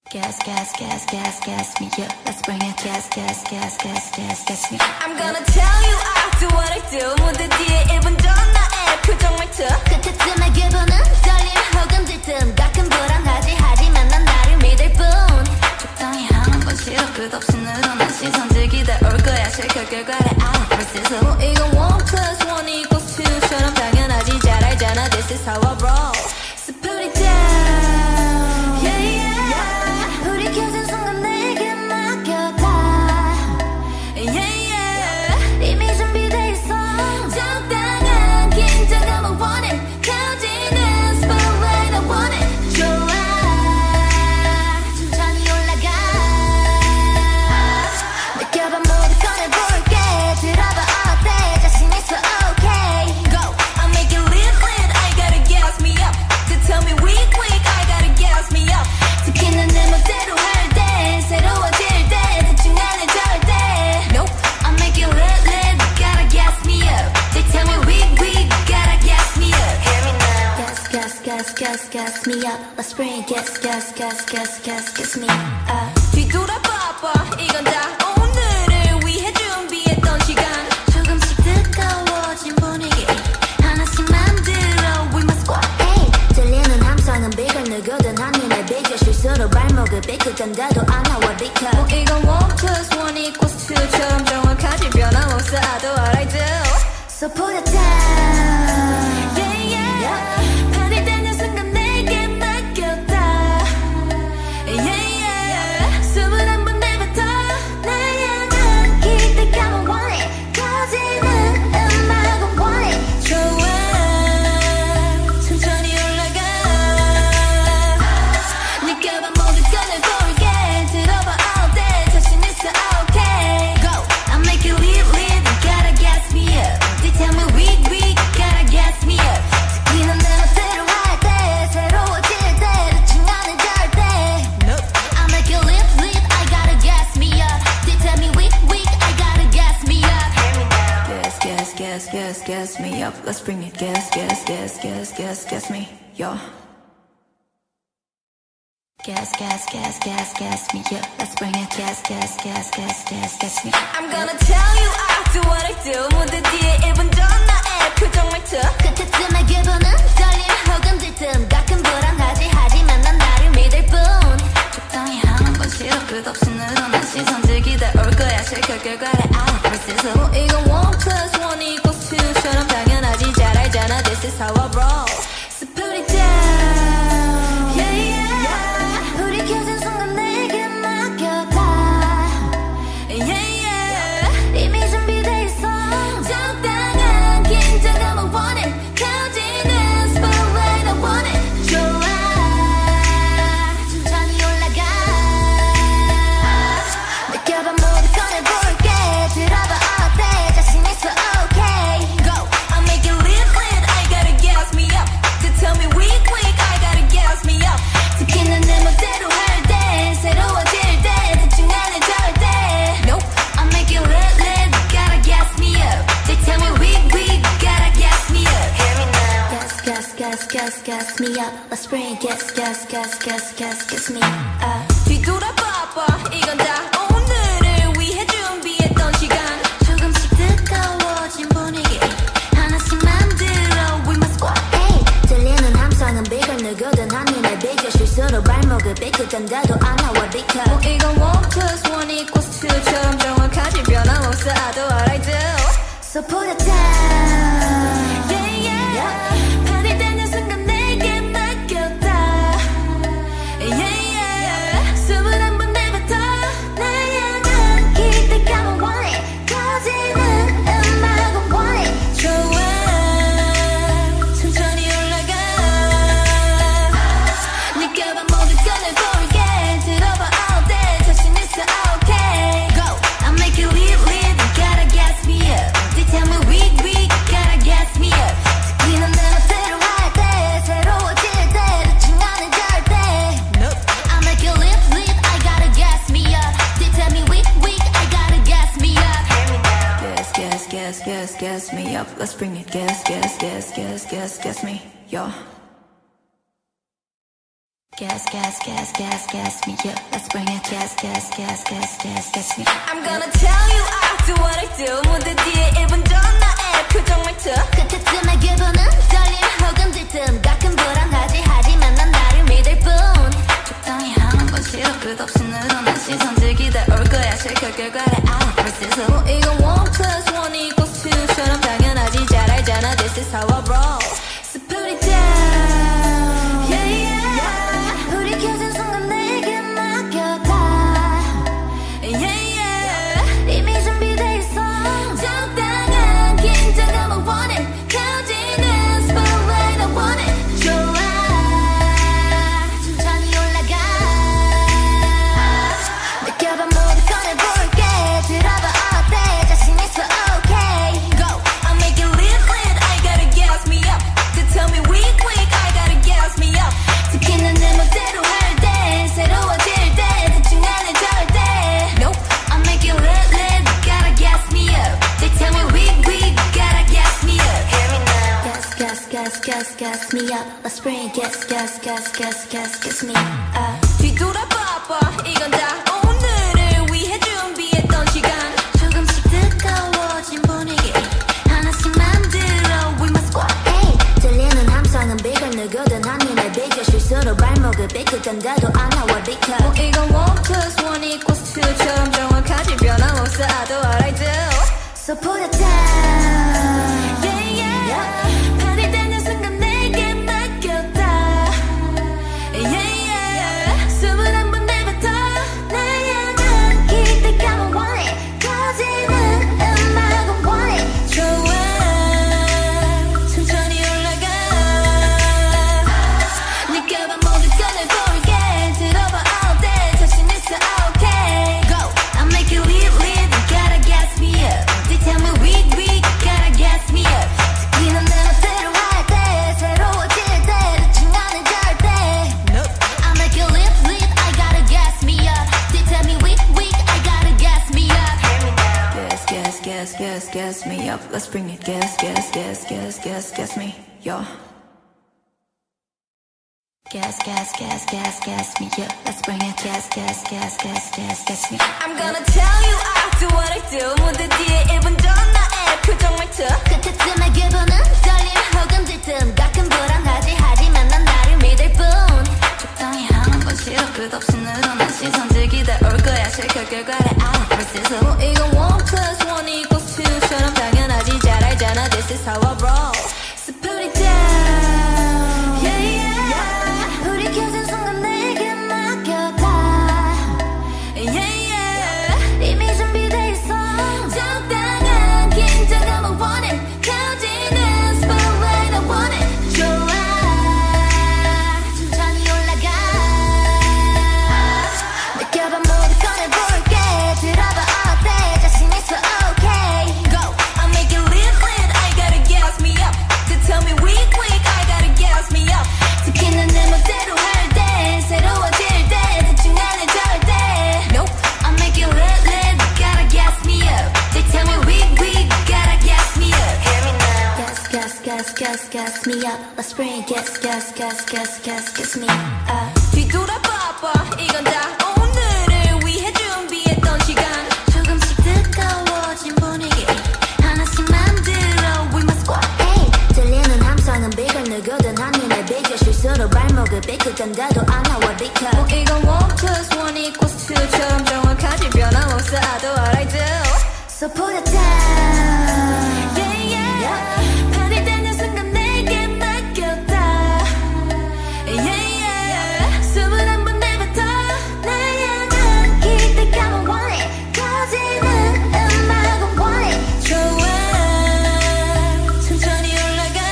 Gas, gas, gas, gas, gas me up. Let's bring it. Gas, gas, gas, gas, gas, gas me. I'm gonna tell you I do what I do. 무대 뒤에 1분 전 나의 표정 말투. 그때쯤에 기분은 떨림 혹은 들뜸. 가끔 불안하지 하지만 난 나를 믿을 뿐. 적당히 하는 건 싫어. 끝없이 늘어난 시선 즐기다 올 거야. 실컷 결과를 알아. 벌써 뭐 이건 1 plus 1 equals 2처럼 당연하지. 잘 알잖아. This is how I roll. So put it down. Yeah, yeah. 불이 켜진 순간 내게 맡겨다. Yeah, yeah. 이미 준비돼 있어. 적당한 긴장감을 원해. 켜지는 spotlight I want it. 좋아. 천천히 올라가. 느껴봐 모두 꺼내볼게. 들어봐 어때 자신 있어 okay. Go. I make it lit lit. I gotta gas me up. To tell me weak weak. I gotta gas me up. 특히나 내 멋대로 할 때 새로워질 때 대충 안 해 절대. Nope. I make it lit lit. Gotta gas me up. They tell me weak weak. Gotta gas me up. Hear me now. gas, gas, gas, gas, gas me up. Let's bring it. Gas, gas, gas, gas, gas, gas me up. 뒤돌아봐봐. 이건 다 오늘을 위해 준비했던 시간. 조금씩 뜨거워진 분위기 하나씩 만들어 We must go. Hey, 들리는 함성은 bigger 누구든 한눈에 비겨 실수로 발목을 삐끗한데도 안 나와 비켜. 이건 1 plus 1 equals 2처럼 정확하지 변함없어 I do what I do. So put it down. Yeah, yeah. 발이 닿는 순간 내게 맡겼다. Yeah, yeah. 숨을 한번 내뱉어. 날 향한 기대감은 원해. 커지는 음악은 원해. 좋아. 천천히 올라가. 느껴봐 모두 꺼내볼게. 들어봐 all day 자신 있어 okay. Go. I make it lit lit. Gotta gas me up. They tell me weak weak. Gotta gas me up. 특히나 내 멋대로 할 때 새로워질 때 대충 안 해 절대. Nope. I make it lit lit. I gotta gas me up. They tell me weak weak. I gotta gas me up. Hear me now. Gas, gas, gas, gas, gas me up. Let's bring it. Gas, gas, gas, gas, gas, gas me. Yo. Gas, gas, gas, gas, gas me up. Let's bring it. Gas, gas, gas, gas, gas, gas me. I'm gonna tell you I do what I do. 무대 뒤에 1분 전 나의 표정 말투. 그때쯤에 기분은 떨림 혹은 들뜸. 가끔 불안하지 하지만 난 나를 믿을 뿐. 적당히 하는 건 싫어. 끝없이 늘어난 시선 즐기다 올 거야. 실컷 결과를 알아. 벌써 뭐 이건 1 plus 1 equals 2처럼 당연하지. 잘 알잖아. This is how I roll. So put it down. Yeah, yeah. 불이 켜진 순간 내게 맡겨다. Yeah, yeah. 이미 준비돼 있어. 적당한 긴장감을 원해. 켜지는 spotlight I want it. 좋아. 천천히 올라가. 느껴봐 모두 꺼내볼게. 들어봐 어때 자신 있어 okay. Go. I make it lit lit. I gotta gas me up. To tell me weak weak. I gotta gas me up. 특히나 내 멋대로 할 때 새로워질 때 대충 안 해 절대. Nope. I make it lit lit. Gotta gas me up. They tell me weak weak. Gotta gas me up. Hear me now. gas, gas, gas, gas, gas me up. Let's bring it. Gas, gas, gas, gas, gas, gas me up. 뒤돌아봐봐. 이건 다 오늘을 위해 준비했던 시간. 조금씩 뜨거워진 분위기 하나씩 만들어 We must go. Hey, 들리는 함성은 bigger 누구든 한눈에 비겨 실수로 발목을 삐끗한데도 안 나와 비켜. 이건 1 plus 1 equals 2처럼 정확하지 변함없어 I do what I do. So put it down. Yeah, yeah. 발이 닿는 순간 내게 맡겼다. Yeah, yeah. 숨을 한번 내뱉어. 날 향한 기대감은 원해. 커지는 음악은 원해. 좋아. 천천히 올라가. 느껴봐 모두 꺼내볼게. 들어봐 all day 자신 있어 okay. Go. I make it lit lit. Gotta gas me up. They tell me weak weak. Gotta gas me up. 특히나 내 멋대로 할 때 새로워질 때 대충 안 해 절대. Nope. I make it lit lit. I gotta gas me up. They tell me weak weak. I gotta gas me up. Hear me now. Gas, gas, gas, gas, gas me up. Let's bring it. Gas, gas, gas, gas, gas, gas me. Yo. Gas, gas, gas, gas, gas me up. Let's bring it. Gas, gas, gas, gas, gas, gas me. I'm gonna tell you I do what I do. 무대 뒤에 1분 전 나의 표정 말투. 그때쯤에 기분은 떨림 혹은 들뜸. 가끔 불안하지 하지만 난 나를 믿을 뿐. 적당히 하는 건 싫어. 끝없이 늘어난 시선 즐기다 올 거야. 실컷 결과를 알아볼 뭐 이건 1+1 equals 2처럼 당연하지 잘 알잖아. This is how I roll. So put it down. Yeah, yeah. 우리 켜진 순간 내게 맡겨다. Yeah, yeah. 이미 준비돼 있어. 적당한 긴장감을 원해. 켜지는 spotlight I want it. 좋아. 천천히 올라가. 느껴봐 모두 꺼내볼게. 들어봐 어때 자신 있어 okay. Go. I make it lit lit. I gotta gas me up. To tell me weak weak. I gotta gas me up. 듣기는 내 멋대로 할 때 새로워질 때 대충 안 해 절대. Nope. I make it lit lit. Gotta gas me up. They tell me weak weak. Gotta gas me up. Hear me now. Gas gas gas gas gas me up. Let's bring it. Gas gas gas gas gas gas me up. 뒤돌아봐봐. 이건 다 오늘을 위해 준비했던 시간. 조금씩 뜨거워진 분위기 하나씩 만들어 We must go. Hey, 들리는 함성은 bigger 누구든 한눈에 비겨 실수로 발목을 삐끗한데도 안 나와 비켜. 뭐 이건 1+1 equals 2처럼 정확하지 변함없어. I do what I do. So put it down. Yeah, yeah. 발이 닿는 순간 내게 맡겼다. Yeah, yeah. 숨을 한번 내뱉어. 날 향한 기대감은 want it. 터지는 음악은 want it. 좋아. 천천히 올라가. 느껴봐 모두 꺼내볼게. 들어봐 all day 자신 있어 okay. Go. I make it lit lit. Gotta gas me up. They tell me weak weak. Gotta gas me up. 듣기는 내 멋대로 할 때 새로워질 때 대충 안 해 절대. Nope. I make it lit lit. I gotta gas me up. They tell me weak weak. I gotta gas me up. Hear me now. Gas, gas, gas, gas, gas me up. Let's bring it. Gas, gas, gas, gas, gas, gas me. Yo. Gas, gas, gas, gas, gas me up. Let's bring it. Gas, gas, gas, gas, gas, gas me. I'm gonna tell you I do what I do. 무대 뒤에 1분 전 나의 표정 말투. 그때쯤에 기분은 떨림 혹은 들뜸. 가끔 불안하지 하지만 난 나를 믿을 뿐. 적당히 하는 건 싫어. 끝없이 늘어난 시선 즐기다 올 거야. 실컷 결과를 알아볼 뭐 이건 1+1 equals 2처럼 당연하지 잘 알잖아. This is how I roll. So put it down. Yeah, yeah. 우리 켜진 순간 내게 맡겨다. Yeah, yeah. 이미 준비돼 있어. 적당한 긴장감을 want it. 켜지는 spotlight I want it. 좋아. 천천히 올라가. 느껴봐 모두 꺼내볼게. 들어봐 어때 자신 있어 okay. Go. I make it lit lit. I gotta gas me up. To tell me weak weak. I gotta gas me up. 듣기는 내 멋대로 할 때 새로워질 때 대충 안 해 절대. Nope. I make it lit lit. Gotta gas me up. They tell me weak weak. Gotta gas me up. Hear me now. Gas gas gas gas gas me up. Let's bring it. Gas gas gas gas gas gas me up. 뒤돌아봐봐. 이건 다 오늘을 위해 준비했던 시간. 조금씩 뜨거워진 분위기 하나씩 만들어 We must go. Hey, 들리는 함성은 bigger 누구든 한눈에 비겨 실수로 발목을 삐끗한데도 안 나와 비켜. 뭐 이건 1+1 equals 2처럼 정확하지 변함없어. I do what I do. So put it down. Yeah, yeah. 발이 닿는 순간 내게 맡겼다. Yeah, yeah. 숨을 한번 내뱉어. 날 향한 기대감은 want it. 터지는 음악은 want it. 좋아. 천천히 올라가.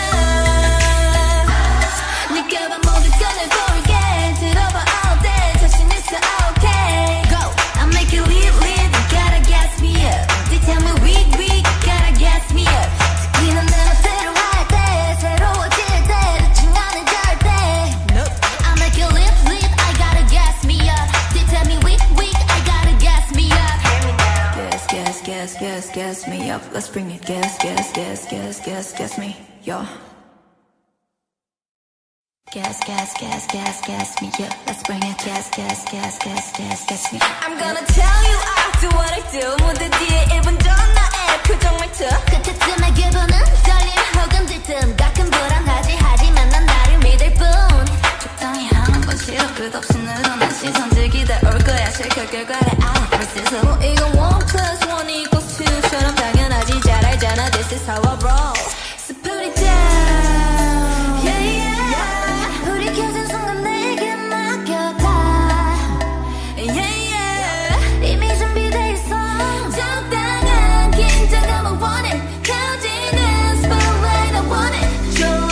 느껴봐 모두 꺼내볼게. 들어봐 all day 자신 있어 okay. Go. I make it lit lit. Gotta gas me up. They tell me weak weak. Gotta gas me up. 듣기는 내 멋대로 할 때 새로워질 때 대충 안 해 절대. Nope. I make it lit lit. I gotta gas me up. They tell me weak weak. I gotta gas me up. Hear me now. Gas, gas, gas, gas, gas me up. Let's bring it. Gas, gas, gas, gas, gas, gas me. Yo. gas, gas, gas, gas, gas me up. Let's bring it. Gas, gas, gas, gas, gas, gas me up. I'm gonna tell you I do what I do. 무대 뒤에 1분 전 나의 표정 말투. 끝에쯤에 기분은 떨림 혹은 들뜸. 가끔 불안하지 하지만 난 나를 믿을 뿐. 적당히 하는 건 싫어. 끝없이 늘어난 시선 즐기다 올 거야. 실컷 결과를 알아. 벌써 뭐 이건 1 plus 1 equals 2처럼 당연하지. 잘 알잖아. This is how I roll. So put it down. Yeah, yeah. 우리 켜진 순간 내게 맡겨다. Yeah, yeah. 이미 준비돼 있어. 적당한 긴장감을 원해. 켜지는 spotlight I want it. 좋아.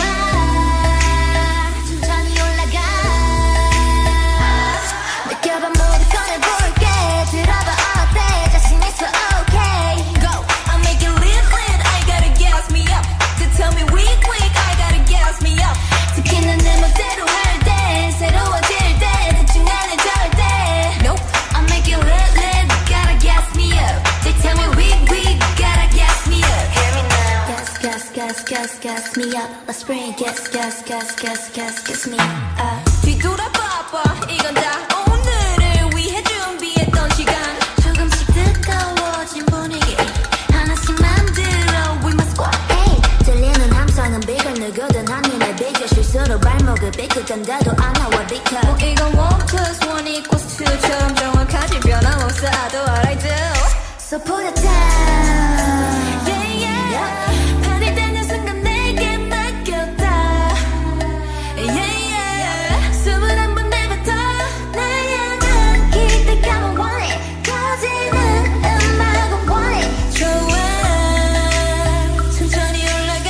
천천히 올라가. 느껴봐 모두 꺼내볼게. 들어봐 어때 자신 있어 okay. Go. I make it lit lit. I gotta gas me up. To tell me weak weak. I gotta gas me up. 듣기는 내 멋대로 할 때. 새로워질 때. 대충 안 해 절대. Nope. I make it lit lit. Gotta gas me up. They tell me weak weak. Gotta gas me up. Hear me now. Gas gas gas gas gas me up. Let's bring it. Gas gas gas gas gas gas me up. 뒤돌아봐봐. 이건 다 오늘을 위해 준비했던 시간. 조금씩 뜨거워진 분위기 하나씩 만들어 We must go hey. 들리는 함성은 bigger 누구든 한눈에 비교 실수로 발목을 삐끗한데도 안 나와 비켜 뭐 이건 1 plus 1 equals 2처럼 정확하지 변함없어 I do what I do. So put it down Yeah, yeah. 발이 닿는 순간 내게 맡겼다. Yeah, yeah. 숨을 한번 내뱉어. 날 향한 기대감은 want it 커지는 음악은 want it 좋아. 천천히 올라가.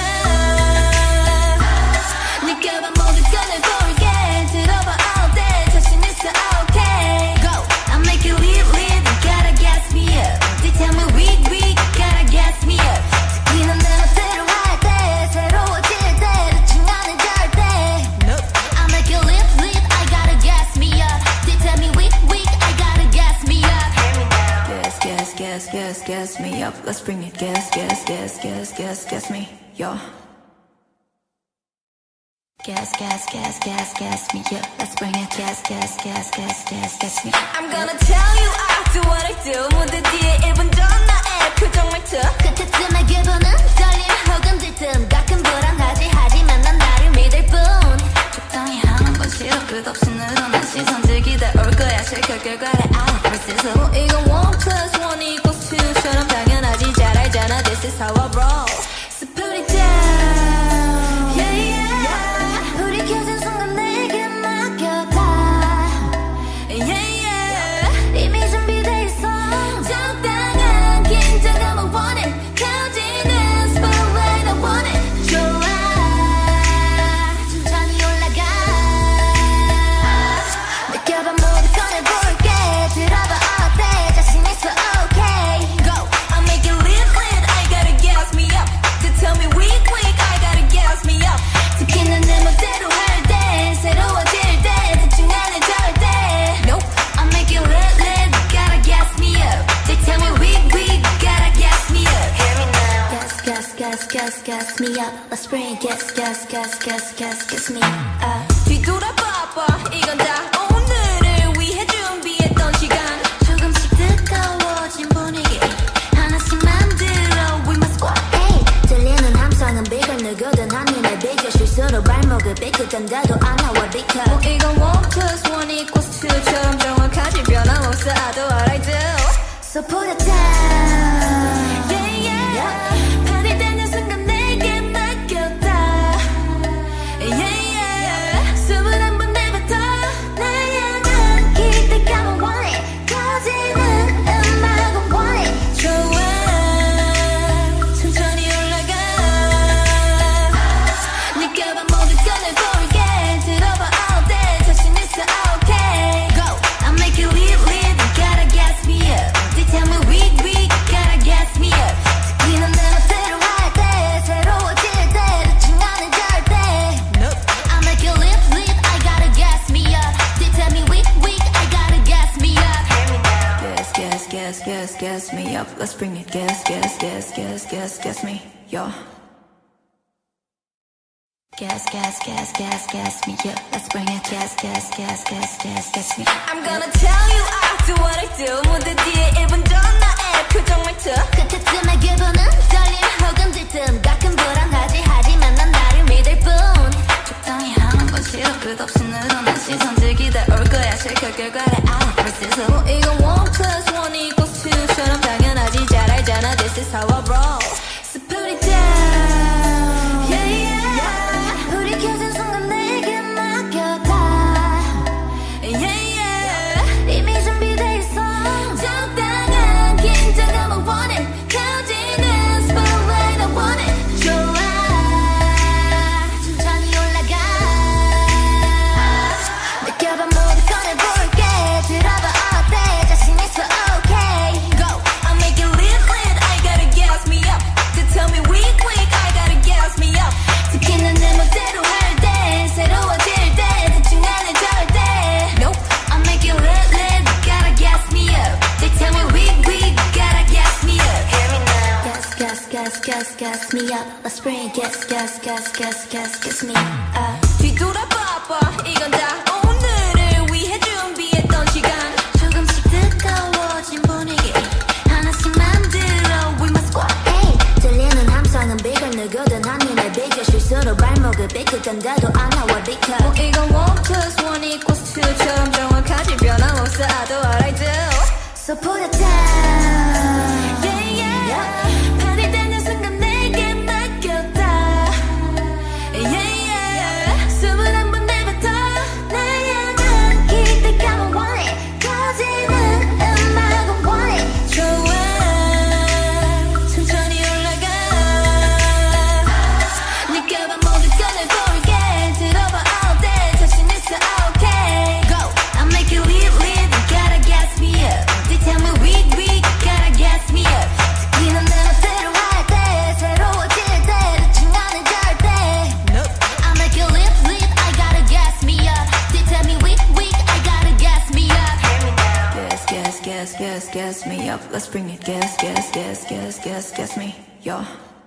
느껴봐 모두 꺼내볼게. 들어봐 all day. 자신 있어 okay. Go. I make it lit lit Gotta gas me up They tell me weak weak Gotta gas me up 듣기는 내 멋대로 할 때 새로워질 때 대충 안 해 절대 Nope. I make it lit lit I gotta gas me up They tell me weak weak I gotta gas me up gas, gas, gas, gas, gas me up. Let's bring it. Gas, gas, gas, gas, gas, gas me, yo. Gas, gas, gas, gas, gas me up. Let's bring it. Gas, gas, gas, gas, gas, gas me. I'm gonna tell you I do what I do. 무대 뒤에 1분 전 나의 표정 말투. 끝에쯤에 기분은 떨림 혹은 들뜸 가끔 불안하지 하지만 난 나를 믿을 뿐 적당히 하는 건 싫어. 끝없이 늘어난 시선 즐기다 올 거야. 실컷 결과를 알아. 벌써 뭐 이건 1 plus 1 equals 2처럼 당연하지. 잘 알잖아. This is how I roll. So put it down. Yeah, yeah. 우리 켜진 순간 내게 맡겨다 Yeah, yeah. 이미 준비돼 있어 적당한 긴장감을 원해. 켜지는 spotlight I want it. 좋아 천천히 올라가 느껴봐 모두 꺼내볼게 들어봐 어때 자신 있어 okay. Go. I make it lit lit. I gotta gas me up. To tell me weak weak. I gotta gas me up. 듣기는 내 멋대로 할 때 새로워질 때 대충 안 해 절대 Nope. I make it lit lit Gotta gas me up They tell me weak weak Gotta gas me up Hear me now. Gas gas gas gas gas me up Let's bring it gas gas gas gas gas gas me up 뒤돌아봐봐. 이건 다 오늘을 위해 준비했던 시간. 조금씩 뜨거워진 분위기 하나씩 만들어 We must go hey. 들리는 함성은 bigger 누구든 한눈에 비교 실수로 발목을 삐끗한데도 안 나와 비켜 뭐 이건 1 plus 1 equals 2처럼 정확하지 변함없어 I do what I do. So put it down Yeah, yeah. 발이 닿는 순간 내게 맡겼다. Yeah, yeah. 숨을 한번 내뱉어. 날 향한 기대감은 want it 커지는 음악은 want it 좋아. 천천히 올라가. 느껴봐 모두 꺼내볼게. 들어봐 all day. 자신 있어 okay. Go. I make it lit lit Gotta gas me up They tell me weak weak Gotta gas me up 듣기는 내 멋대로 할 때 새로워질 때 대충 안 해 절대 Nope. I make it lit lit I gotta gas me up They tell me weak weak I gotta gas me up gas, gas, gas, gas, gas me up. Let's bring it. Gas, gas, gas, gas, gas, gas me, yo. Gas, gas, gas, gas, gas me up. Let's bring it. Gas, gas, gas, gas, gas, gas me. I'm gonna tell you I do what I do. 무대 뒤에 1분 전 나의 표정 말투. 그때쯤에 기분은 떨림 혹은 들뜸. 가끔 불안하지 하지만 난 나를 믿을 뿐. 적당히 하는 건 싫어. 끝없이 늘어난 시선 즐기다 올 거야. 실컷 결과를 알아볼 뭐 이건 1+1 equals 2처럼 당연하지. 잘 알잖아. This is how I roll. So put it down. Yeah, yeah. 불이 켜진 순간 내게 맡겨다. Yeah, yeah. 이미 준비돼 있어. 적당한 긴장감을 원해. 켜지는 spotlight I want it. 좋아. 천천히 올라가. 느껴봐 모두 꺼내볼게. 들어봐 어때 자신 있어 okay. Go, I make it lit lit. I gotta gas me up. To tell me weak weak. I gotta gas me up. 듣기는 내 멋대로 할 때 새로워질 때 대충 안 해 절대. Nope. I make it lit, lit. Gotta gas me up. They tell me weak, weak. Gotta gas me up. Hear me now. Gas, gas, gas, gas, gas me up. Let's bring it. Gas, gas, gas, gas, gas, gas me up. 뒤돌아봐봐. 이건 다 오늘을 위해 준비했던 시간. 조금씩 뜨거워진 분위기 하나씩 만들어 We must go. Hey, 들리는 함성은 bigger 누구든 한눈에 비겨 실수로 발목을 삐끗한데도 안 나와 비켜. 이건 1+1 equals 2처럼 정확하지 변함없어 I do what I do. So put it down. Yeah, yeah. 발이 닿는 순간 내게 맡겼다. Yeah, yeah. 숨을 한번 내뱉어. 날 향한 기대감은 원해. 커지는 음악은 원해. 좋아. 천천히 올라가. 느껴봐 모두 꺼내볼게. 들어봐 all day. 자신 있어 okay. Go. I make it lit, lit. Gotta gas me up. They tell me weak, weak. Gotta gas me up. 듣기는 내 멋대로 할 때 새로워질 때 대충 안 해 절대. Nope. I make it lit, lit. I gotta gas me up. They tell me weak, weak. I gotta gas me up. Hear me now. Gas, gas, gas, gas, gas me up. Let's bring it. Gas, gas, gas, gas, gas, gas me. Yo.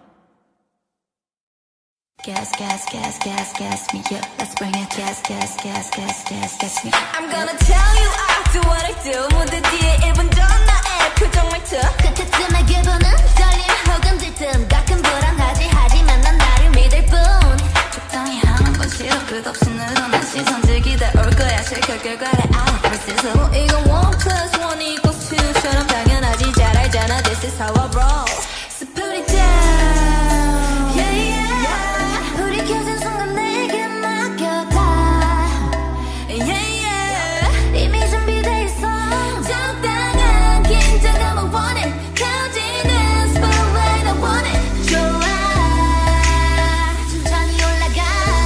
Gas, gas, gas, gas, gas me up. Let's bring it. Gas, gas, gas, gas, gas, gas me. I'm gonna tell you I do what I do. 무대 뒤에 1분 전 나의 표정 말투. 그때쯤에 기분은 떨림 혹은 들뜸. 가끔 불안하지 하지만 난 나를 믿을 뿐. 적당히 하는 건 싫어. 끝없이 늘어난 시선 즐기다 올 거야. 실컷 결과를 알아볼 뭐 이건 1+1 equals 2처럼 당연하지. 잘 알잖아. This is how I roll. So put it down. Yeah, yeah. 불이 켜진 순간 내게 맡겨다. Yeah, yeah. 이미 준비돼 있어. 적당한 긴장감을 원해. 켜지는 spotlight I want it. 좋아. 천천히 올라가.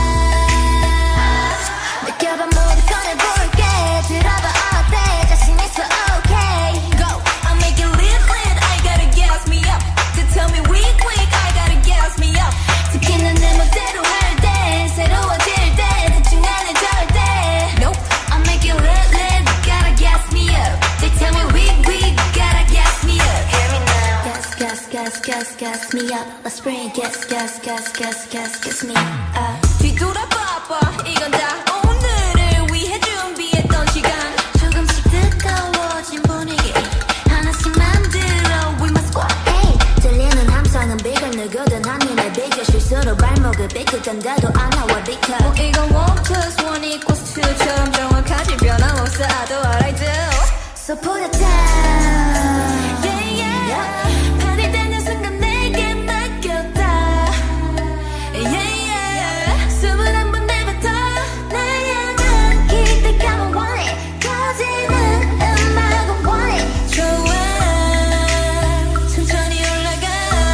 느껴봐 모두 꺼내볼게. 들어봐 어때 자신 있어 okay. Go, I make it lit lit. I gotta gas me up. To tell me weak weak. I gotta gas me up. 듣기는 내 멋대로 할 때 새로워질 때 대충 안 해 절대. Nope. I make it lit, lit. Gotta gas me up. They tell me weak, weak. Gotta gas me up. Hear me now. Gas, gas, gas, gas, gas me up. Let's bring it. Gas, gas, gas, gas, gas, gas me up. 뒤돌아봐봐. 이건 다 오늘을 위해 준비했던 시간. 조금씩 뜨거워진 분위기 하나씩 만들어 We must go. Hey, 들리는 함성은 bigger 누구든 한눈에 비겨 실수로 발목을 삐끗한데도 안 나와 비켜. 이건 1+1 equals 2처럼 정확하지 변함없어 I do what I do. So put it down. Yeah, yeah. 발이 닿는 순간 내게 맡겼다. Yeah, yeah. 숨을 한번 내뱉어. 날 향한 기대감은 원해. 커지는 음악은 원해. 좋아. 천천히 올라가.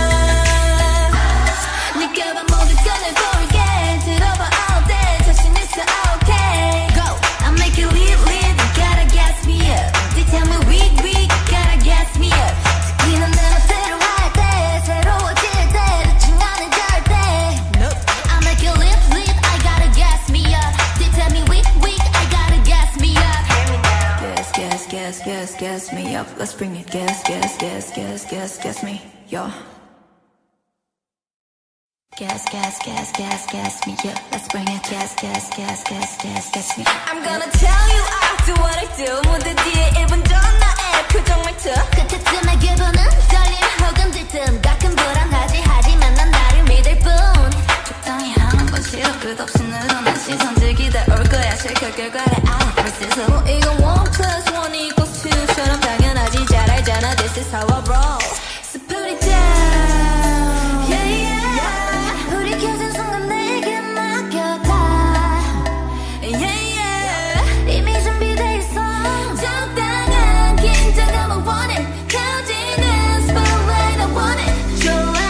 느껴봐 모두 꺼내볼게. 들어봐 all day. 자신 있어 okay. Go. I make it lit, lit. Gotta gas me up. They tell me weak, weak. Gotta gas me up. 듣기는 내 멋대로 할 때 새로워질 때 대충 안 해 절대. Nope. I make it lit, lit. I gotta gas me up. They tell me weak, weak. I gotta gas me up. Hear me now. Gas, gas, gas, gas, gas me up. Let's bring it. Gas, gas, gas, gas, gas, gas me. Yo. Gas, gas, gas, gas, gas me up. Let's bring it. Gas, gas, gas, gas, gas, gas me. I'm gonna tell you I do what I do. 무대 뒤에 1분 전 나의 표정 말투. 그때쯤에 기분은 떨림 혹은 들뜸. 가끔 불안하지 하지만 난 나를 믿을 뿐. 적당히 하는 건 싫어. 끝없이 늘어난 시선 들기다 올 거야. 실컷 결과를 알아볼 스스로. 이건 1+1 equals 2처럼 당연하지 잘 알잖아. This is how I roll. So put it down. Yeah, yeah. 불이 켜진 순간 내게 맡겨다. Yeah, yeah. 이미 준비돼 있어. 적당한 긴장감을 원해. 켜지는 spotlight I want it. 좋아.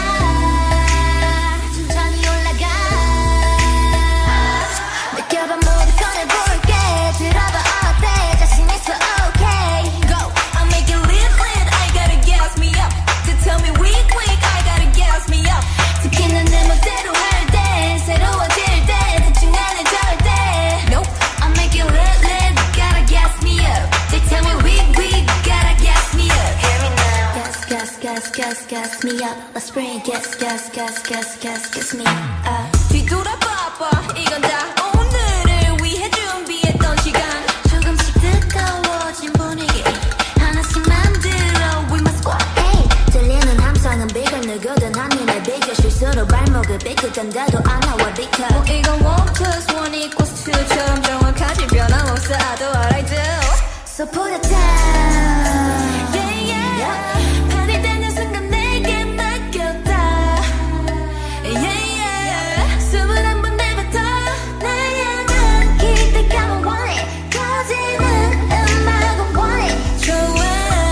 천천히 올라가. 느껴봐 모두 꺼내볼게. 들어봐 어때 자신 있어 okay. Go. I make it lit lit. I gotta gas me up. To tell me weak weak. I gotta gas me up. 듣기는 내 멋대로 할 때. 새로워질 때. 대충 안 해 절대. Nope. I make it lit lit. Gotta gas me up. They tell me weak weak. Gotta gas me up. Hear me now. Gas gas gas gas gas me up. Let's bring it. Gas gas gas gas gas gas me up. 뒤돌아봐봐. 이건 다 오늘을 위해 준비했던 시간. 조금씩 뜨거워진 분위기 하나씩 만들어 We must go hey. 들리는 함성은 bigger 누구든 한눈에 비겨 실수로 발목을 삐끗한데도 안 나와 비켜 이건 1+1 equals 2처럼 정확하지 변함없어 I do what I do. So put it down Yeah, yeah. 발이 닿는 순간 내게 맡겼다. Yeah, yeah. 숨을 한번 내뱉어. 날 향한 기대감은 want it 터지는 음악은 want it 좋아.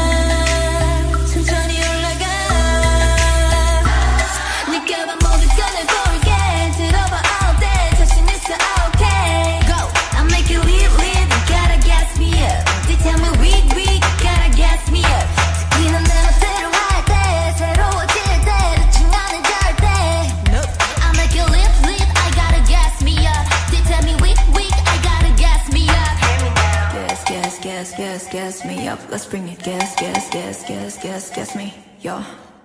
천천히 올라가. 느껴봐 모두 꺼내볼게. 들어봐 all day. 자신 있어 okay. Go I make it lit lit Gotta gas me up They tell me weak weak Gotta gas me up 듣기는 내 멋대로 할 때 새로워질 때 대충 안 해 절대 Nope. I make it lit lit I gotta gas me up They tell me weak weak I gotta gas me up Hear me now Gas, gas, gas, gas, gas me up. Let's bring it. Gas, gas, gas, gas, gas, gas me. Yo.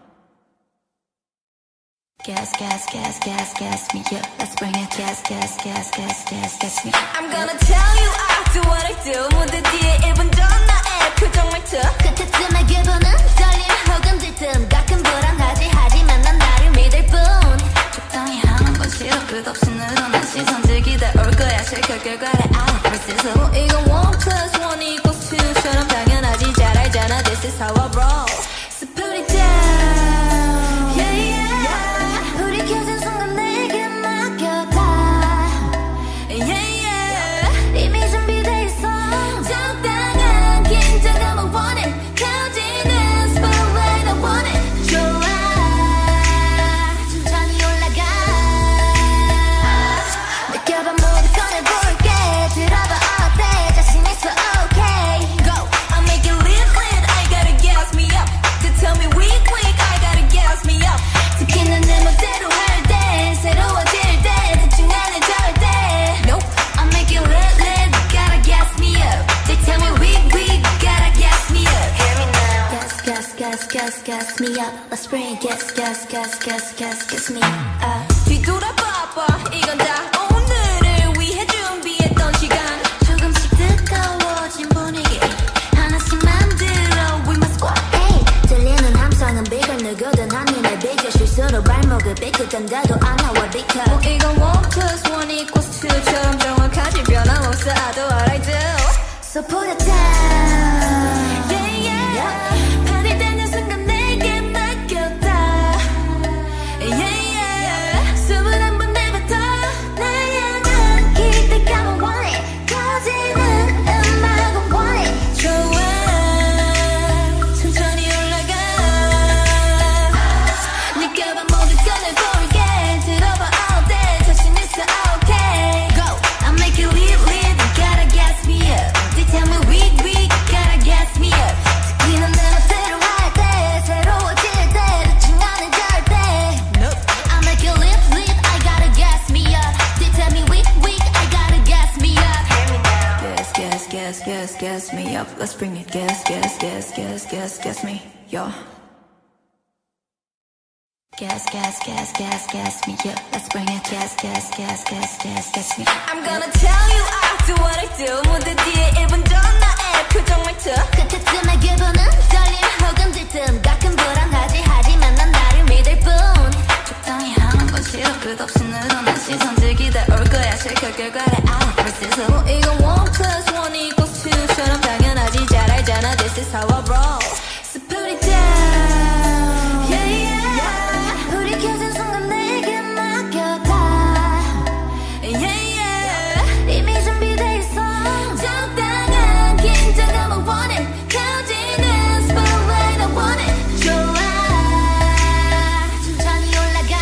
Gas, gas, gas, gas, gas me up. Let's bring it. Gas, gas, gas, gas, gas, gas me. I'm gonna tell you I do what I do. 무대 뒤에 1분 전 나의 표정 말투. 그때쯤에 기분은 떨림 혹은 들뜸 가끔 불안하지 하지만 난 나를 믿을 뿐 적당히 하는 건 싫어. 끝없이 늘어난 시선 들기다 올 거야. 실컷 결과를 알아볼 스스로. 이건 1+1 equals 2처럼 당연하지 잘 알잖아. This is how I roll. So put it down. Yeah, yeah. 불이 켜진 순간 내게 맡겨다 Yeah, yeah. 이미 준비돼 있어 적당한 긴장감을 원해. 켜지는 spotlight I want it. 좋아 천천히 올라가 느껴봐 모두 꺼내볼게 들어봐 어때 자신 있어 okay. Go. I make it lit lit. I gotta gas me up. To tell me weak weak. I gotta gas me up. 듣기는 내 멋대로 할 때 새로워질 때 대충 안 해 절대 Nope. I make it lit lit Gotta gas me up They tell me weak weak Gotta gas me up Hear me now Gas gas gas gas gas me up Let's bring it gas gas gas gas gas gas me up 뒤돌아봐봐. 이건 다 오늘을 위해 준비했던 시간. 조금씩 뜨거워진 분위기 하나씩 만들어 We must go hey. 들리는 함성은 bigger 누구든 한눈에 비겨 실수로 발목을 삐끗한데도 안 나와 비켜 이건 1+1 equals 2처럼 정확하지 변함없어 I do what I do. So put it down Yeah, yeah. 발이 닿는 순간 내게 맡겼다. Yeah, yeah. 숨을 한번 내뱉어. 날 향한 기대감은 want it 터지는 음악은 want it 좋아. 천천히 올라가. 느껴봐 모두 꺼내볼게. 들어봐 all day. 자신 있어 okay. Go I make it lit lit Gotta gas me up They tell me weak weak Gotta gas me up 듣기는 내 멋대로 할 때 새로워질 때 대충 안 해 절대 Nope. I make it lit lit I gotta gas me up They tell me weak weak I gotta gas me up Hear me now Gas, gas, gas, gas, gas me up. Let's bring it. Gas, gas, gas, gas, gas, gas me. Yo. Gas, gas, gas, gas, gas me up. Let's bring it. Gas, gas, gas, gas, gas, gas me. I'm gonna tell you I do what I do. 무대 뒤에 1분 전 나의 표정 말투. 끝에쯤에 기분은 떨림 혹은 들뜸. 가끔 불안하지 하지만 난 나를 믿을 뿐. 적당히 하는 건 싫어. 끝없이 늘어난 시선 즐기다 올 거야. 실컷 결과를 알아. 벌써 뭐 이건 1+1 equals 2처럼 당연하지. 잘 알잖아. This is how I roll. So put it down. Yeah, yeah. 불이 켜진 순간 내게 맡겨다. Yeah, yeah. 이미 준비돼 있어. 적당한 긴장감을 원해. 켜지는 spotlight I want it. 좋아. 천천히 올라가.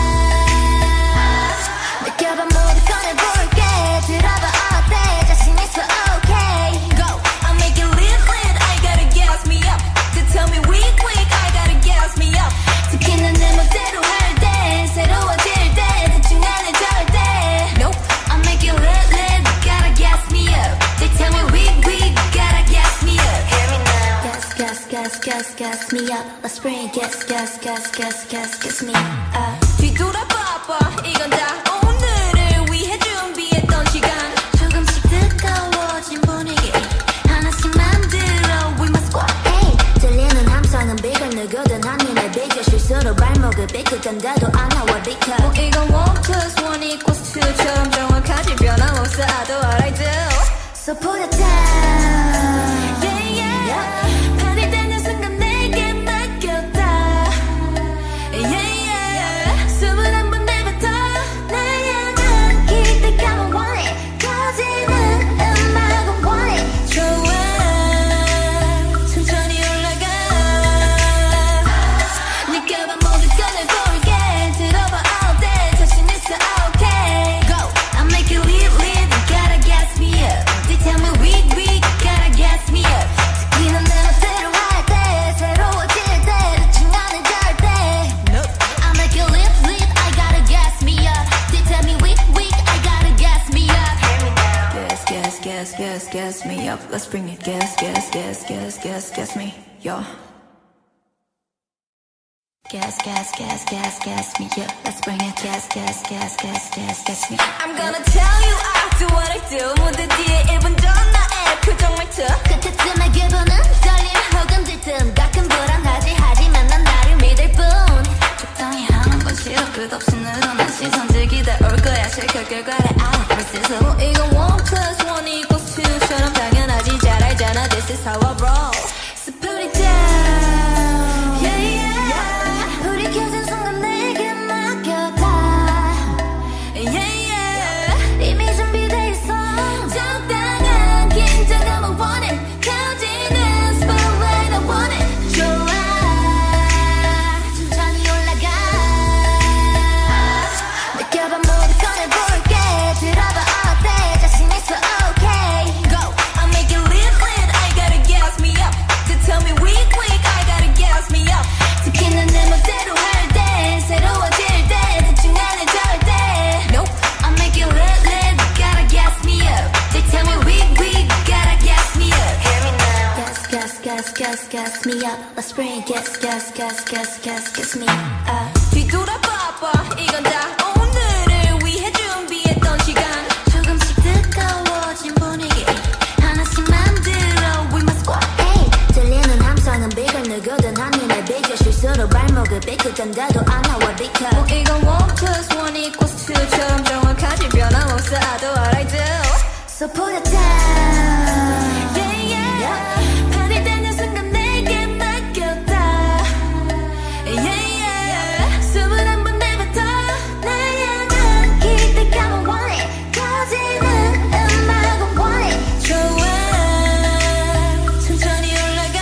느껴봐 모두 꺼내볼게. 들어봐 어때 자신 있어 okay. Go. I make it lit lit. I gotta gas me up. To tell me weak weak. I gotta gas me up. 듣기는 내 멋대로 할 때. 새로워질 때. 대충 안 해 절대. Nope. I make it lit lit. Gotta gas me up. They tell me weak weak. Gotta gas me up. Hear me now. Gas gas gas gas gas me up. Let's bring it. Gas gas gas gas gas gas me up. 뒤돌아봐봐. 이건 다 오늘을 위해 준비했던 시간. 조금씩 뜨거워진 분위기 하나씩 만들어 We must go hey. 들리는 함성은 bigger 누구든 한 입에 비교 실수로 발목을 삐끗한데도 안 나와 비켜 뭐 이건 1+1 equals 2처럼 정확하지 변함없어 I do what I do. So put it down Yeah, yeah. 발이 닿는 순간 내게 맡겼다. Yeah, yeah. 숨을 한번 내뱉어. 나의 눈 기대감은 want it 커지는 음악은 want it 좋아. 천천히 올라가. 느껴봐 모두 꺼내볼게. 들어봐 all day. 자신 있어 okay. Go I make it lit lit Gotta gas me up They tell me weak weak Gotta gas me up 듣기는 내 멋대로 할 때 새로워질 때 대충 안 해 절대 Nope. I make it lit lit I gotta gas me up They tell me weak weak I gotta gas me up gas, gas, gas, gas, gas me up. Let's bring it. Gas, gas, gas, gas, gas, gas me. Yo. Gas, gas, gas, gas, gas me up. Let's bring it. Gas, gas, gas, gas, gas, gas me. I'm gonna tell you I do what I do. 무대 뒤에 1분 전 나의 표정 말투. 끝에쯤에 기분은 떨림 혹은 들뜸 가끔 불안하지 하지만 난 나를 믿을 뿐 적당히 하는 건 싫어. 끝없이 늘어난 시선 즐기다 올 거야. 실컷 결과를 알아. 벌써 뭐 이건 1+1 equals 2처럼 당연하지. 잘 알잖아. This is how I roll. So put it down. Yeah, yeah. 불이 켜진 순간 내게 맡겨다 Yeah, yeah. 이미 준비돼 있어 적당한 긴장감을 원해. 켜지는 spotlight I want it. 좋아 천천히 올라가 느껴봐 모두 꺼내볼게 들어봐 어때 자신 있어 okay. Go. I make it lit lit. I gotta gas me up. To tell me weak weak. I gotta gas me up. 듣기는 내 멋대로 할 때 새로워질 때 대충 안 해 절대 Nope. I make it lit lit Gotta gas me up They tell me weak weak Gotta gas me up Hear me now Gas gas gas gas gas me up Let's bring it gas gas gas gas gas gas me up 뒤돌아봐봐. 이건 다 오늘을 위해 준비했던 시간. 조금씩 뜨거워진 분위기 하나씩 만들어 We must go hey. 들리는 함성은 bigger 누구든 한 입에 비교 실수로 발목을 삐끗한데도 안 나와 비켜 뭐 이건 1+1 equals 2처럼 정확하지 변함없어 I do what I do. So put it down Yeah, yeah. 발이 닿는 순간 내게 맡겼다. Yeah, yeah. 숨을 한번 내뱉어. 나의 눈 기대감은 want it 커지는 음악은 want it 좋아. 천천히 올라가.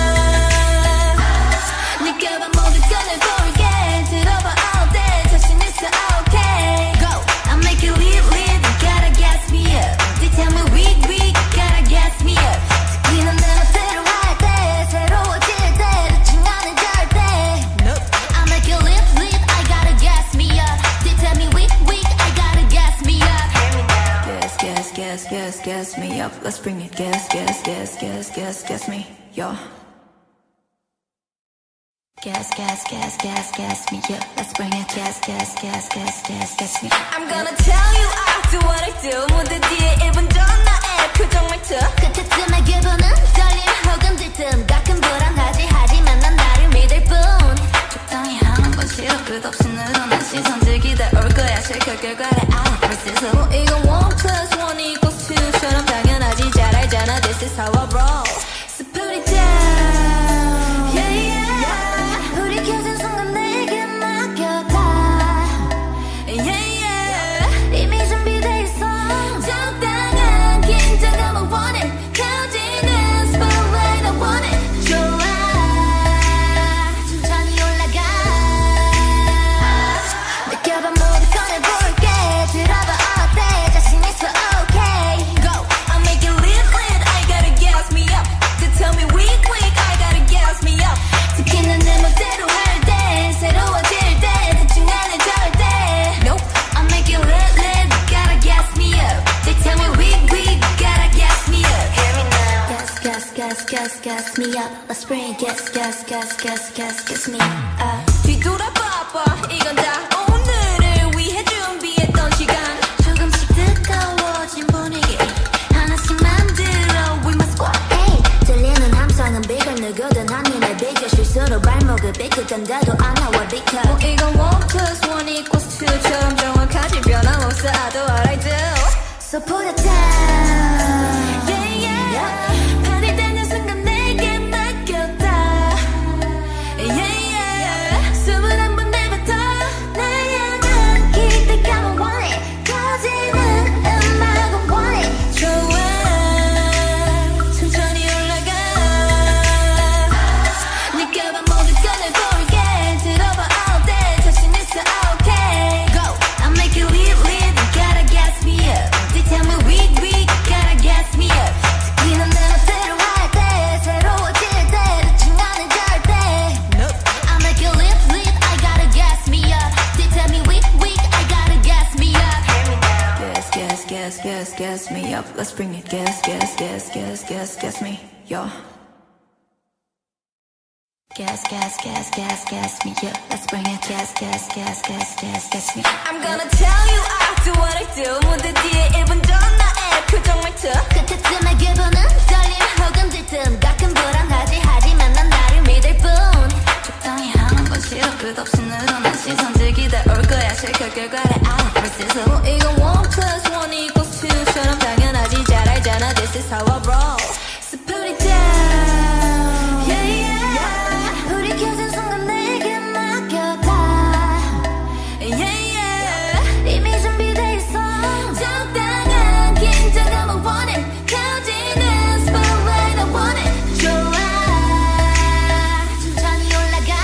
느껴봐 모두 꺼내볼게. 들어봐 all day. 자신 있어 okay. Go I make it lit lit Gotta gas me up They tell me weak weak Gotta gas me up 듣기는 내 멋대로 할 때 새로워질 때 대충 안 해 절대 Nope. I make it lit lit I gotta gas me up They tell me weak weak I gotta gas me up gas, gas, gas, gas, gas me up. Let's bring it. Gas, gas, gas, gas, gas, gas me. Yo. Gas, gas, gas, gas, gas me up. Let's bring it. Gas, gas, gas, gas, gas, gas me. I'm gonna tell you I do what I do. 무대 뒤에 1분 전 나의 표정 말투. 그때쯤에 기분은 떨림 혹은 들뜸. 가끔 불안하지 하지만 난 나를 믿을 뿐. 적당히 하는 건 싫어. 끝없이 늘어난 시선들 기다올 거야. 실컷 결과를 알아. 벌써 뭐 이건 1 plus 1 equals 2처럼 당연하지. 잘 알잖아. This is how I roll. So put it down. Yeah, yeah. 불이 켜진 순간 내게 맡겨다. Yeah, yeah. 이미 준비돼 있어. 적당한 긴장감을 원해. 켜지는 spotlight I want it. 좋아. 천천히 올라가. 느껴봐 모두 꺼내볼게. 들어봐 어때 자신 있어 okay. Go. I make it lit lit. I gotta gas me up. To tell me weak weak. I gotta gas me up. 듣기는 내 멋대로 할 때 새로워질 때 대충 안 해 절대. Nope. I make it lit lit. Gotta gas me up. They tell me weak weak. Gotta gas me up. Hear me now. Gas gas gas gas gas me up. Let's bring it. Gas gas gas gas gas gas me up. 뒤돌아봐봐. 이건 다 오늘을 위해 준비했던 시간. 조금씩 뜨거워진 분위기 하나씩 만들어 We must go hey. 들리는 함성은 bigger 누구든 한눈에 비겨 실수로 발목을 삐끗한데도 안 나와 비켜 뭐 이건 1 plus 1 equals 2처럼 정확하지 변함없어 I do what I do. So put it down Yeah, yeah. 발이 닿는 순간 내게 맡겼다. Yeah, yeah. 숨을 한번 내뱉어. 날 향한 기대감은 want it 커지는 음악은 want it 좋아. 천천히 올라가. 느껴봐 모두 꺼내볼게. 들어봐 all day. 자신 있어 okay. Go I make it lit lit Gotta gas me up They tell me weak weak Gotta gas me up 듣기는 내 멋대로 할 때 새로워질 때 대충 안 해 절대 Nope. I make it lit lit I gotta gas me up They tell me weak weak I gotta gas me up Hear me now gas, gas, gas, gas, gas me up. Let's bring it. Gas, gas, gas, gas, gas, gas me. Yo. Gas, gas, gas, gas, gas me up. Let's bring it. Gas, gas, gas, gas, gas, gas me. I'm gonna tell you I do what I do. 무대 뒤에 1분 전 나의 표정 말투. 그때쯤에 기분은 떨림 혹은 들뜸 가끔 불안하지 하지만 난 나를 믿을 뿐 적당히 하는 건 싫어. 끝없이 늘어난 시선들 기다올 거야. 실컷 결과를 알아. 벌써 뭐 이건 1 plus 1 equals 2처럼 당연하지. 잘 알잖아. This is how I roll. So put it down. Yeah, yeah. 불이 켜진 순간 내게 맡겨다 Yeah, yeah. 이미 준비돼 있어 적당한 긴장감을 원해. 켜지는 spotlight I want it. 좋아 천천히 올라가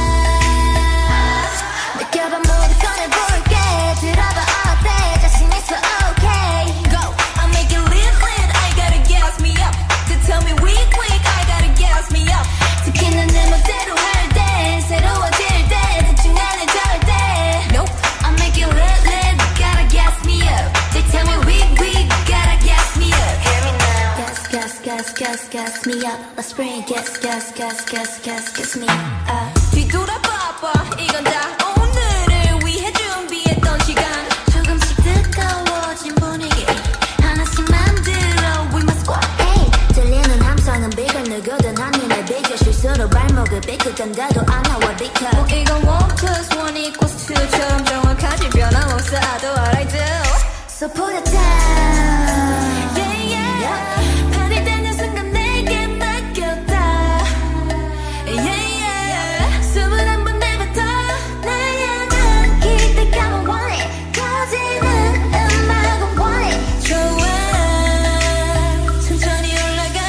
느껴봐 모두 꺼내볼게 들어봐 어때 자신 있어 okay. Go. I make it lit lit. I gotta gas me up. To tell me weak weak. I gotta gas me up. 듣기는 내 멋대로 할 때 새로워질 때 대충 안 해 절대 Nope. I make it lit lit Gotta gas me up They tell me weak weak Gotta gas me up Hear me now Gas gas gas gas gas me up Let's bring it gas gas gas gas gas gas me up 뒤돌아봐봐. 이건 다 오늘을 위해 준비했던 시간. 조금씩 뜨거워진 분위기 하나씩 만들어 We must go hey. 들리는 함성은 bigger 누구든 한눈에 비겨 실수로 발목을 삐끗한데도 안 나와 비켜 뭐 이건 1 plus 1 equals 2처럼 정확하지 변함없어 I do what I do. So put it down Yeah, yeah. 발이 닿는 순간 내게 맡겼다. Yeah, yeah. 숨을 한번 내뱉어. 날 향한 기대감은 want it 커지는 음악은 want it 좋아. 천천히 올라가.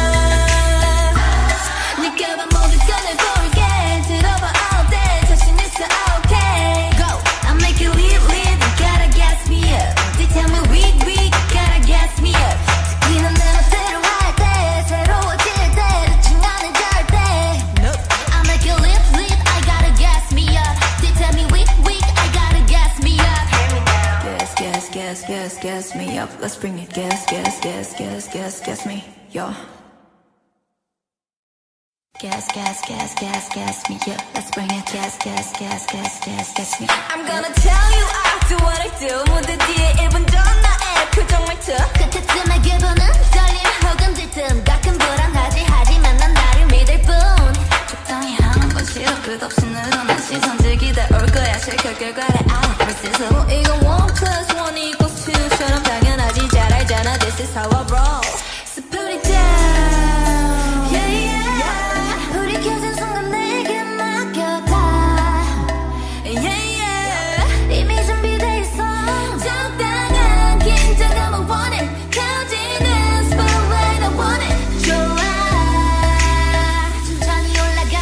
느껴봐 모두 꺼내볼게. 들어봐 all day. 자신 있어 okay. Go I make it lit lit Gotta gas me up They tell me weak weak Gotta gas me up 듣기는 내 멋대로 할 때 새로워질 때 대충 안 해 절대 Nope. I make it lit lit I gotta gas me up They tell me weak weak I gotta gas me up Hear me now gas, gas, gas, gas, gas me up. Let's bring it. Gas, gas, gas, gas, gas, gas me. Yo. Gas, gas, gas, gas, gas me up. Let's bring it. Gas, gas, gas, gas, gas, gas me. I'm gonna tell you I do what I do. 무대 뒤에 1분 전 나의 표정 말투. 그때쯤에 기분은 떨림 혹은 들뜸. 가끔 불안하지 하지만 난 나를 믿을 뿐. 적당히 하는 건 싫어. 끝없이 늘어난 시선 즐기다 올 거야. 실컷 결과를 알아. 벌써 뭐 이건 1+1 equals 2처럼 당연하지 잘 알잖아. This is how I roll. So put it down. Yeah, yeah. 불이 켜진 순간 내게 맡겨다. Yeah, yeah. 이미 준비돼 있어. 적당한 긴장감을 원해. 켜지는 spotlight I want it. 좋아. 천천히 올라가.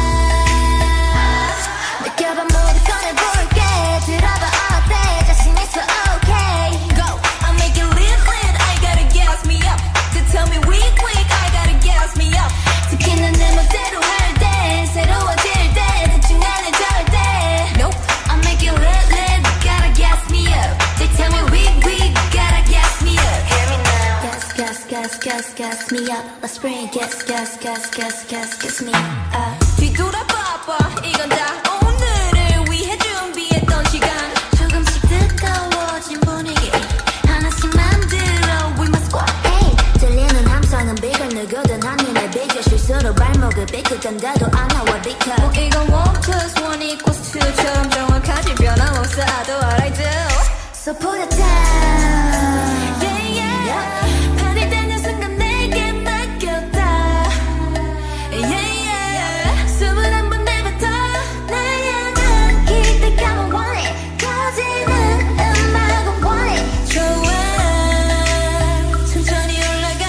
느껴봐 모두 꺼내볼게. 들어봐 어때 자신 있어 okay. Go. I make it lit lit. I gotta gas me up. To tell me weak weak. I gotta gas me up. 지키는 내 멋대로 할 때 새로워질 때 대충 안 해 절대. Nope. I make it lit lit. Gotta gas me up. They tell me weak weak. Gotta gas me up. Hear me now. Gas gas gas gas gas me up. Let's bring it. Gas gas gas gas gas gas me up. 뒤돌아봐봐. 이건 다 오늘을 위해 준비했던 시간. 조금씩 뜨거워진 분위기 하나씩 만들어 We must go. Hey, 들리는 함성은 비걸 누구든 한눈에 비겨 실수로 발목을 삐끗한데도 안 나와 비켜. 뭐 이건 1+1 equals 2처럼 정확하지 변함없어. I do what I do. So put it down. Yeah, yeah. 발이 닿는 순간 내게 맡겼다. Yeah, yeah. 숨을 한번 내뱉어. 날 향한 기대감은 want it. 터지는 음악은 want it. 좋아. 천천히 올라가.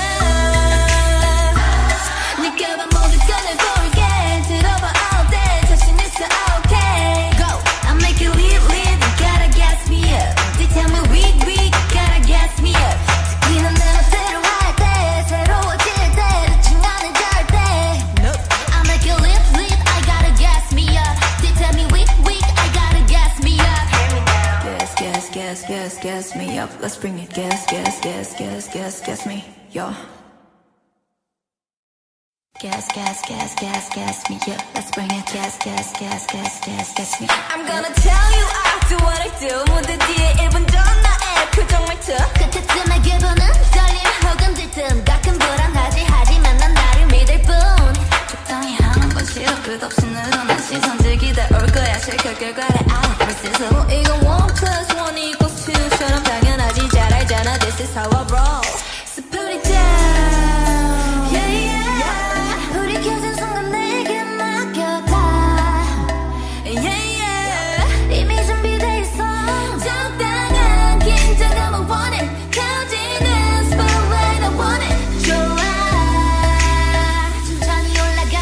느껴봐 모두 꺼내볼게. 들어봐 all day. 자신 있어 okay. Go. I make it lit lit. Gotta gas me up. They tell me weak weak. Gotta gas me up. 지키는 내 멋대로 할 때 새로워질 때 대충 안 해 절대. Nope. I make it lit lit. I gotta gas me up. They tell me weak weak. I gotta gas me up. Hear me now. gas, gas, gas, gas, gas me up. Let's bring it. Gas, gas, gas, gas, gas, gas me. Yo. Gas, gas, gas, gas, gas me up. Let's bring it. Gas, gas, gas, gas, gas, gas me. I'm gonna tell you I do what I do. 무대 뒤에 1분 전 나의 표정 말투. 그때쯤에 기분은 떨림 혹은 들뜸. 가끔 불안하지 하지만 난 나를 믿을 뿐. 적당히 하는 건 싫어. 끝없이 늘어난 시선 즐기다 올 거야. 실컷 결과를 알아. 벌써 뭐 이건 1+1 equals 2처럼 당연하지 잘 알잖아. This is how I roll. So put it down. Yeah, yeah. 불이 켜진 순간 내게 맡겨다. Yeah, yeah. 이미 준비돼 있어. 적당한 긴장감을 원해. 켜지는 spotlight I want it. 좋아. 천천히 올라가.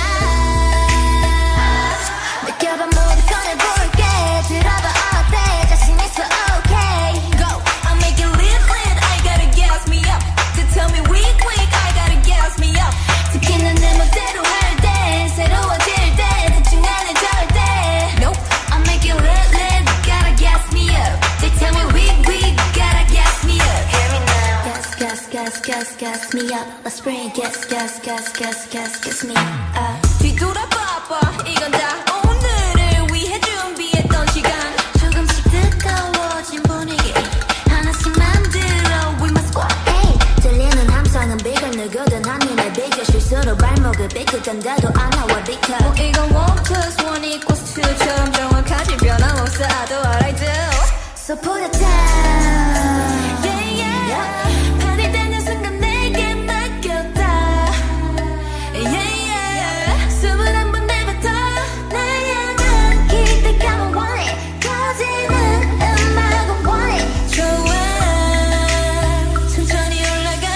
느껴봐 모두 꺼내볼게. 들어봐 어때 자신 있어 okay. Go. I make it lit lit. I gotta gas me up. To tell me weak weak. I gotta gas me up. 지키는 내 멋대로 할 때 새로워질 때 대충 안 해 절대. Nope. I make it lit lit. Gotta gas me up. They tell me weak weak. Gotta gas me up. Hear me now. Gas gas gas gas gas me up. Let's bring it. Gas gas gas gas gas gas me up. 뒤돌아봐봐. 이건 다 오늘을 위해 준비했던 시간. 조금씩 뜨거워진 분위기 하나씩 만들어 We must go. Hey, 들리는 함성은 비걸 누구든 한눈에 비겨 실수로 발목을 삐끗한데도 안 나와 비켜. 뭐 이건 1+1 equals 2처럼 정확하지 변함없어. I do what I do. So put it down. Yeah, yeah. 발이 닿는 순간 내게 맡겼다. Yeah, yeah. 숨을 한번 내뱉어. 날 향한 기대감은 want it. 터지는 음악은 want it. 좋아. 천천히 올라가.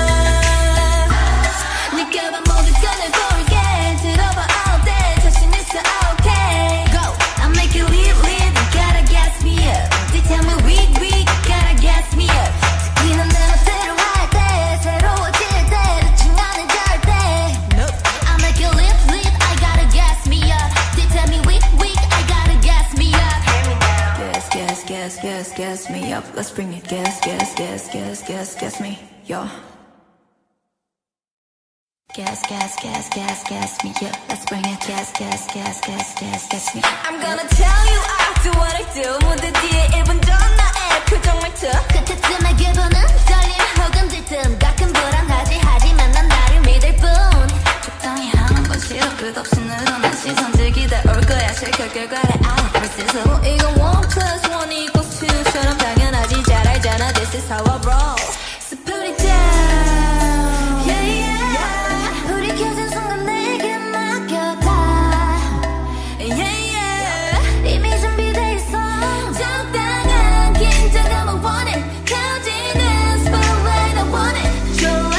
느껴봐 모두 꺼내볼게. 들어봐 all day. 자신 있어 okay. Go. I make it lit lit. Gotta gas me up. They tell me weak weak. Gotta gas me up. 지키는 내 멋대로 할 때 새로워질 때 대충 안 해 절대. Nope. I make it lit lit. I gotta gas me up. They tell me weak weak. I gotta gas me up. Hear me now. gas, gas, gas, gas, gas me up. Let's bring it. Gas, gas, gas, gas, gas, gas me. Yo. Gas, gas, gas, gas, gas me up. Let's bring it. Gas, gas, gas, gas, gas, gas me. I'm gonna tell you I do what I do. 무대 뒤에 1분 전 나의 표정 말투. 끝에쯤에 기분은 떨림 혹은 들뜸. 가끔 불안하지 하지만 난 나를 믿을 뿐. 적당히 하는 건 싫어. 끝없이 늘어난 시선 즐기다 올 거야. 실컷 결과를 알아. 벌써 뭐 이건 1 plus 1 equals 2처럼 당연하지. 잘 알잖아. This is how I roll. So put it down. Yeah, yeah. 불이 켜진 순간 내게 맡겨다. Yeah, yeah. 이미 준비돼 있어. 적당한 긴장감을 원해. 켜지는 spotlight I want it. 좋아.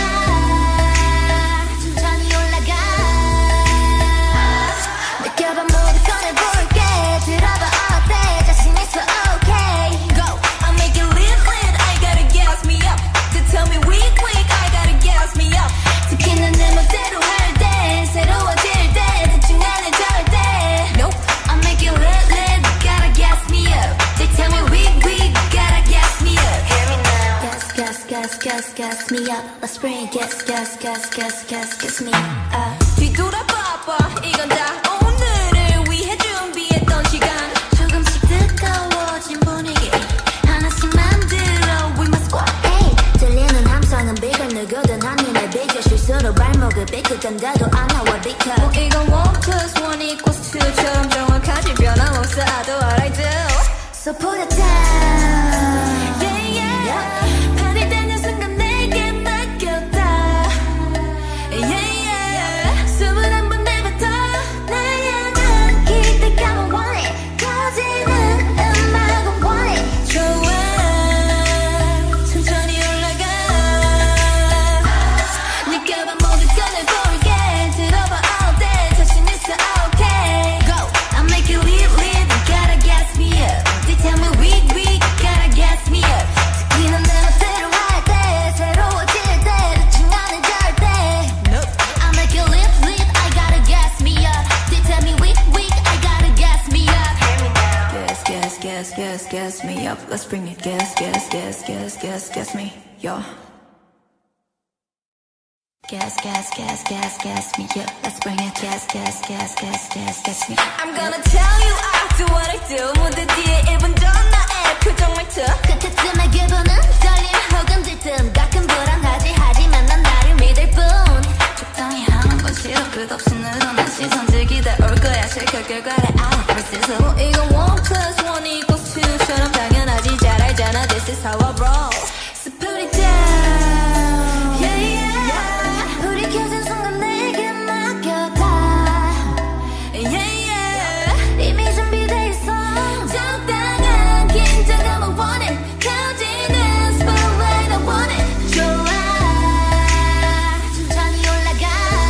천천히 올라가. 느껴봐 모두 꺼내볼게. 들어봐 어때 자신 있어 okay. Go. I make it lit lit. I gotta gas me up. To tell me weak weak. I gotta gas me up. 듣기는 내 멋대로 할 때. 새로워질 때. 대충 안 해 절대. Nope. I make it lit lit. Gotta gas me up. They tell me weak weak. Gotta gas me up. Hear me now. Gas gas gas gas gas me up. Let's bring it. Gas gas gas gas gas gas me up. 뒤돌아봐봐. 이건 다 오늘을 위해 준비했던 시간. 조금씩 뜨거워진 분위기 하나씩 만들어 We must go hey. 들리는 함성은 bigger 누구든 한눈에 비교 실수로 발목을 삐끗한데도 안 나와 비켜 뭐 이건 1 plus 1 equals 2처럼 정확하지 변함없어 I do what I do. So put it down Yeah, yeah. 발이 닿는 순간 내게 맡겼다. Yeah, yeah. 숨을 한번 내뱉어. 나의 눈 기대감은 원해 커지는 음악은 원해 좋아. 천천히 올라가. 느껴봐 모두 꺼내볼게. 들어봐 all day. 자신 있어 okay. Go I make it lit lit Gotta gas me up They tell me weak weak Gotta gas me up 듣기는 내 멋대로 할 때 새로워질 때 대충 안 해 절대 Nope. I make it lit lit I gotta gas me up They tell me weak weak I gotta gas me up Hear me now gas, gas, gas, gas, gas me up. Let's bring it. Gas, gas, gas, gas, gas, gas me. Yo. Gas, gas, gas, gas, gas me up. Let's bring it. Gas, gas, gas, gas, gas, gas me. I'm gonna tell you I do what I do. 무대 뒤에 1분 전 나의 표정 말투. 끝에쯤에 기분은 떨림 혹은 들뜸 가끔 불안하지 하지만 난 나를 믿을 뿐 적당히 하는 건 싫어. 끝없이 늘어난 시선 즐기다 올 거야. 실컷 결과를 알아. 벌써 뭐 이건 1 plus 1 equals 2처럼 당연하지. 잘 알잖아. This is how I roll. So put it down. Yeah, yeah. 불이 켜진 순간 내게 맡겨다 Yeah, yeah. 이미 준비돼 있어 적당한 긴장감을 원해. 켜지는 spotlight I want it. 좋아 천천히 올라가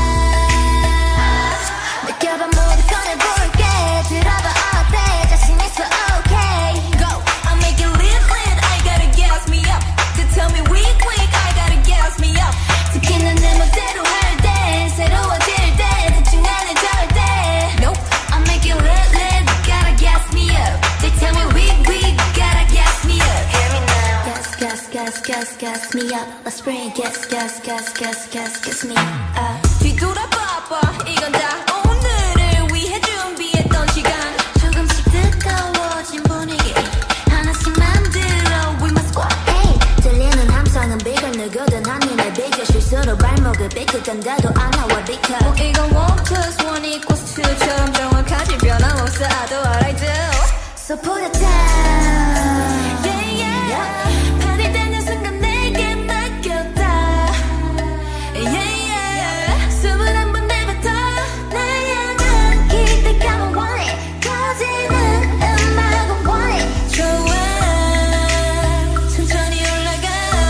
느껴봐 모두 꺼내볼게 들어봐 어때 자신 있어 okay. Go. I make it lit lit. I gotta gas me up. To tell me weak weak. I gotta gas me up. 듣기는 내 멋대로 할 때 새로워질 때 대충 안 해 절대 Nope. I make it lit lit Gotta gas me up They tell me weak weak Gotta gas me up Hear me now Gas gas gas gas gas me up Let's bring it gas gas gas gas gas gas me up 뒤돌아봐봐. 이건 다 오늘을 위해 준비했던 시간. 조금씩 뜨거워진 분위기 하나씩 만들어 We must go hey. 들리는 함성은 bigger 누구든 한눈에 비교 실수로 발목을 삐끗한데도 안 나와 비켜 뭐 이건 1 plus 1 equals 2처럼 정확하지 변함없어 I do what I do. So put it down Yeah, yeah. 발이 닿는 순간 내게 맡겼다. Yeah, yeah. 숨을 한번 내뱉어. 나의 눈 기대감은 원해 커지는 음악은 원해 좋아. 천천히 올라가.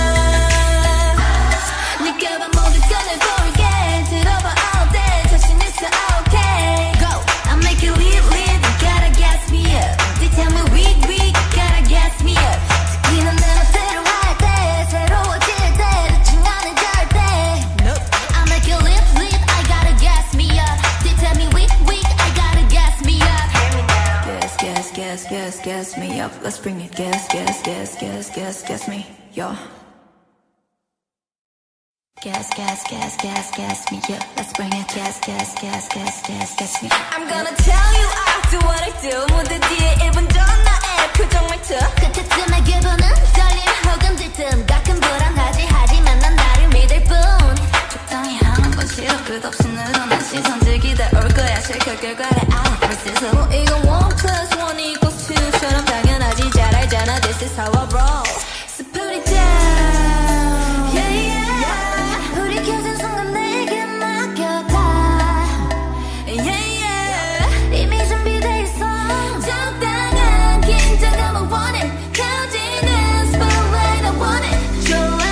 느껴봐 모두 꺼내볼게. 들어봐 all day. 자신 있어 okay. Go I make it lit lit Gotta gas me up They tell me weak weak Gotta gas me up 듣기는 내 멋대로 할 때 새로워질 때 대충 안 해 절대 Nope. I make it lit lit I gotta gas me up They tell me weak weak I gotta gas me up Hear me now gas, gas, gas, gas, gas me up. Let's bring it. Gas, gas, gas, gas, gas, gas me. Yo. Gas, gas, gas, gas, gas me up. Let's bring it. Gas, gas, gas, gas, gas, gas me. I'm gonna tell you I do what I do. 무대 뒤에 1분 전 나의 표정 말투. 끝에쯤에 기분은 떨림 혹은 들뜸. 가끔 불안하지 하지만 난 나를 믿을 뿐. 적당히 하는 건 싫어. 끝없이 늘어난 시선 즐기다 올 거야. 실컷 결과를 알아. 벌써 뭐 이건 1+1 equals 2처럼 당연하지. 잘 알잖아. This is how I roll. So put it down. Yeah, yeah. 불이 켜진 순간 내게 맡겨다. Yeah, yeah. 이미 준비돼 있어. 적당한 긴장감을 원해. 켜지는 spotlight I want it. 좋아.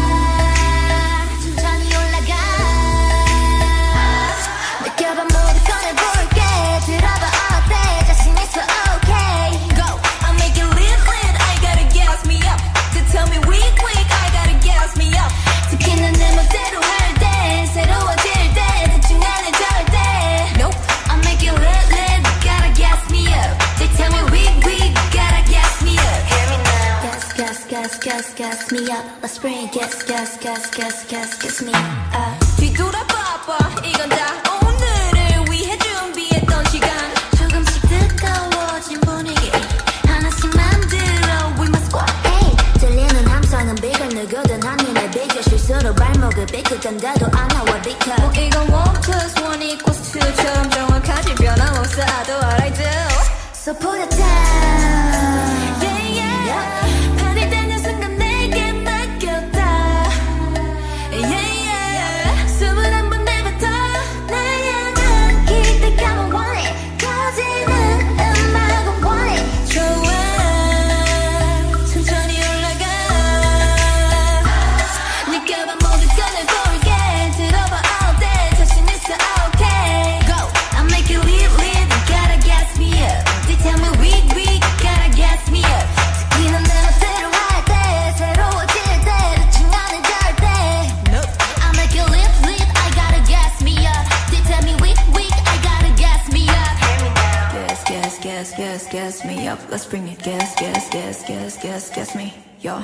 천천히 올라가. 느껴봐 모두 꺼내볼게. 들어봐 어때 자신 있어 okay. Go. I make it lit lit. I gotta gas me up. To tell me weak weak. I gotta gas me up. 듣기는 내 멋대로 할 때 새로워질 때 대충 안 해 절대. Nope. I make it lit lit. Gotta gas me up. They tell me weak weak. Gotta gas me up. Hear me now. Gas gas gas gas gas me up. Let's bring it. Gas gas gas gas gas gas me up. 뒤돌아봐봐. 이건 다 오늘을 위해 준비했던 시간. 조금씩 뜨거워진 분위기 하나씩 만들어 We must go. Hey. 들리는 함성은 bigger 누구든 한눈에 비겨 실수로 발목을 삐끗한데도 안 나와 비켜. 뭐 이건 1+1 equals 2처럼 정확하지 변함없어 I do what I do. So put it down. Yeah, yeah. 발이 닿는 순간 내게 맡겼다. Yeah, yeah. 숨을 한번 내뱉어. 날 향한 기대감은 want it. 커지는 음악은 want it. 좋아. 천천히 올라가. 느껴봐 모두 꺼내볼게. 들어봐 all day. 자신 있어 okay. Go. I make it lit lit. Gotta gas me up. They tell me weak weak. Gotta gas me up. 듣기는 내 멋대로 할 때 새로워질 때 대충 안 해 절대. Nope. I make it lit lit. I gotta gas me up. They tell me weak weak. I gotta gas me up. Hear me now. gas, gas, gas, gas, gas me up. Let's bring it. Gas, gas, gas, gas, gas, gas me. Yo.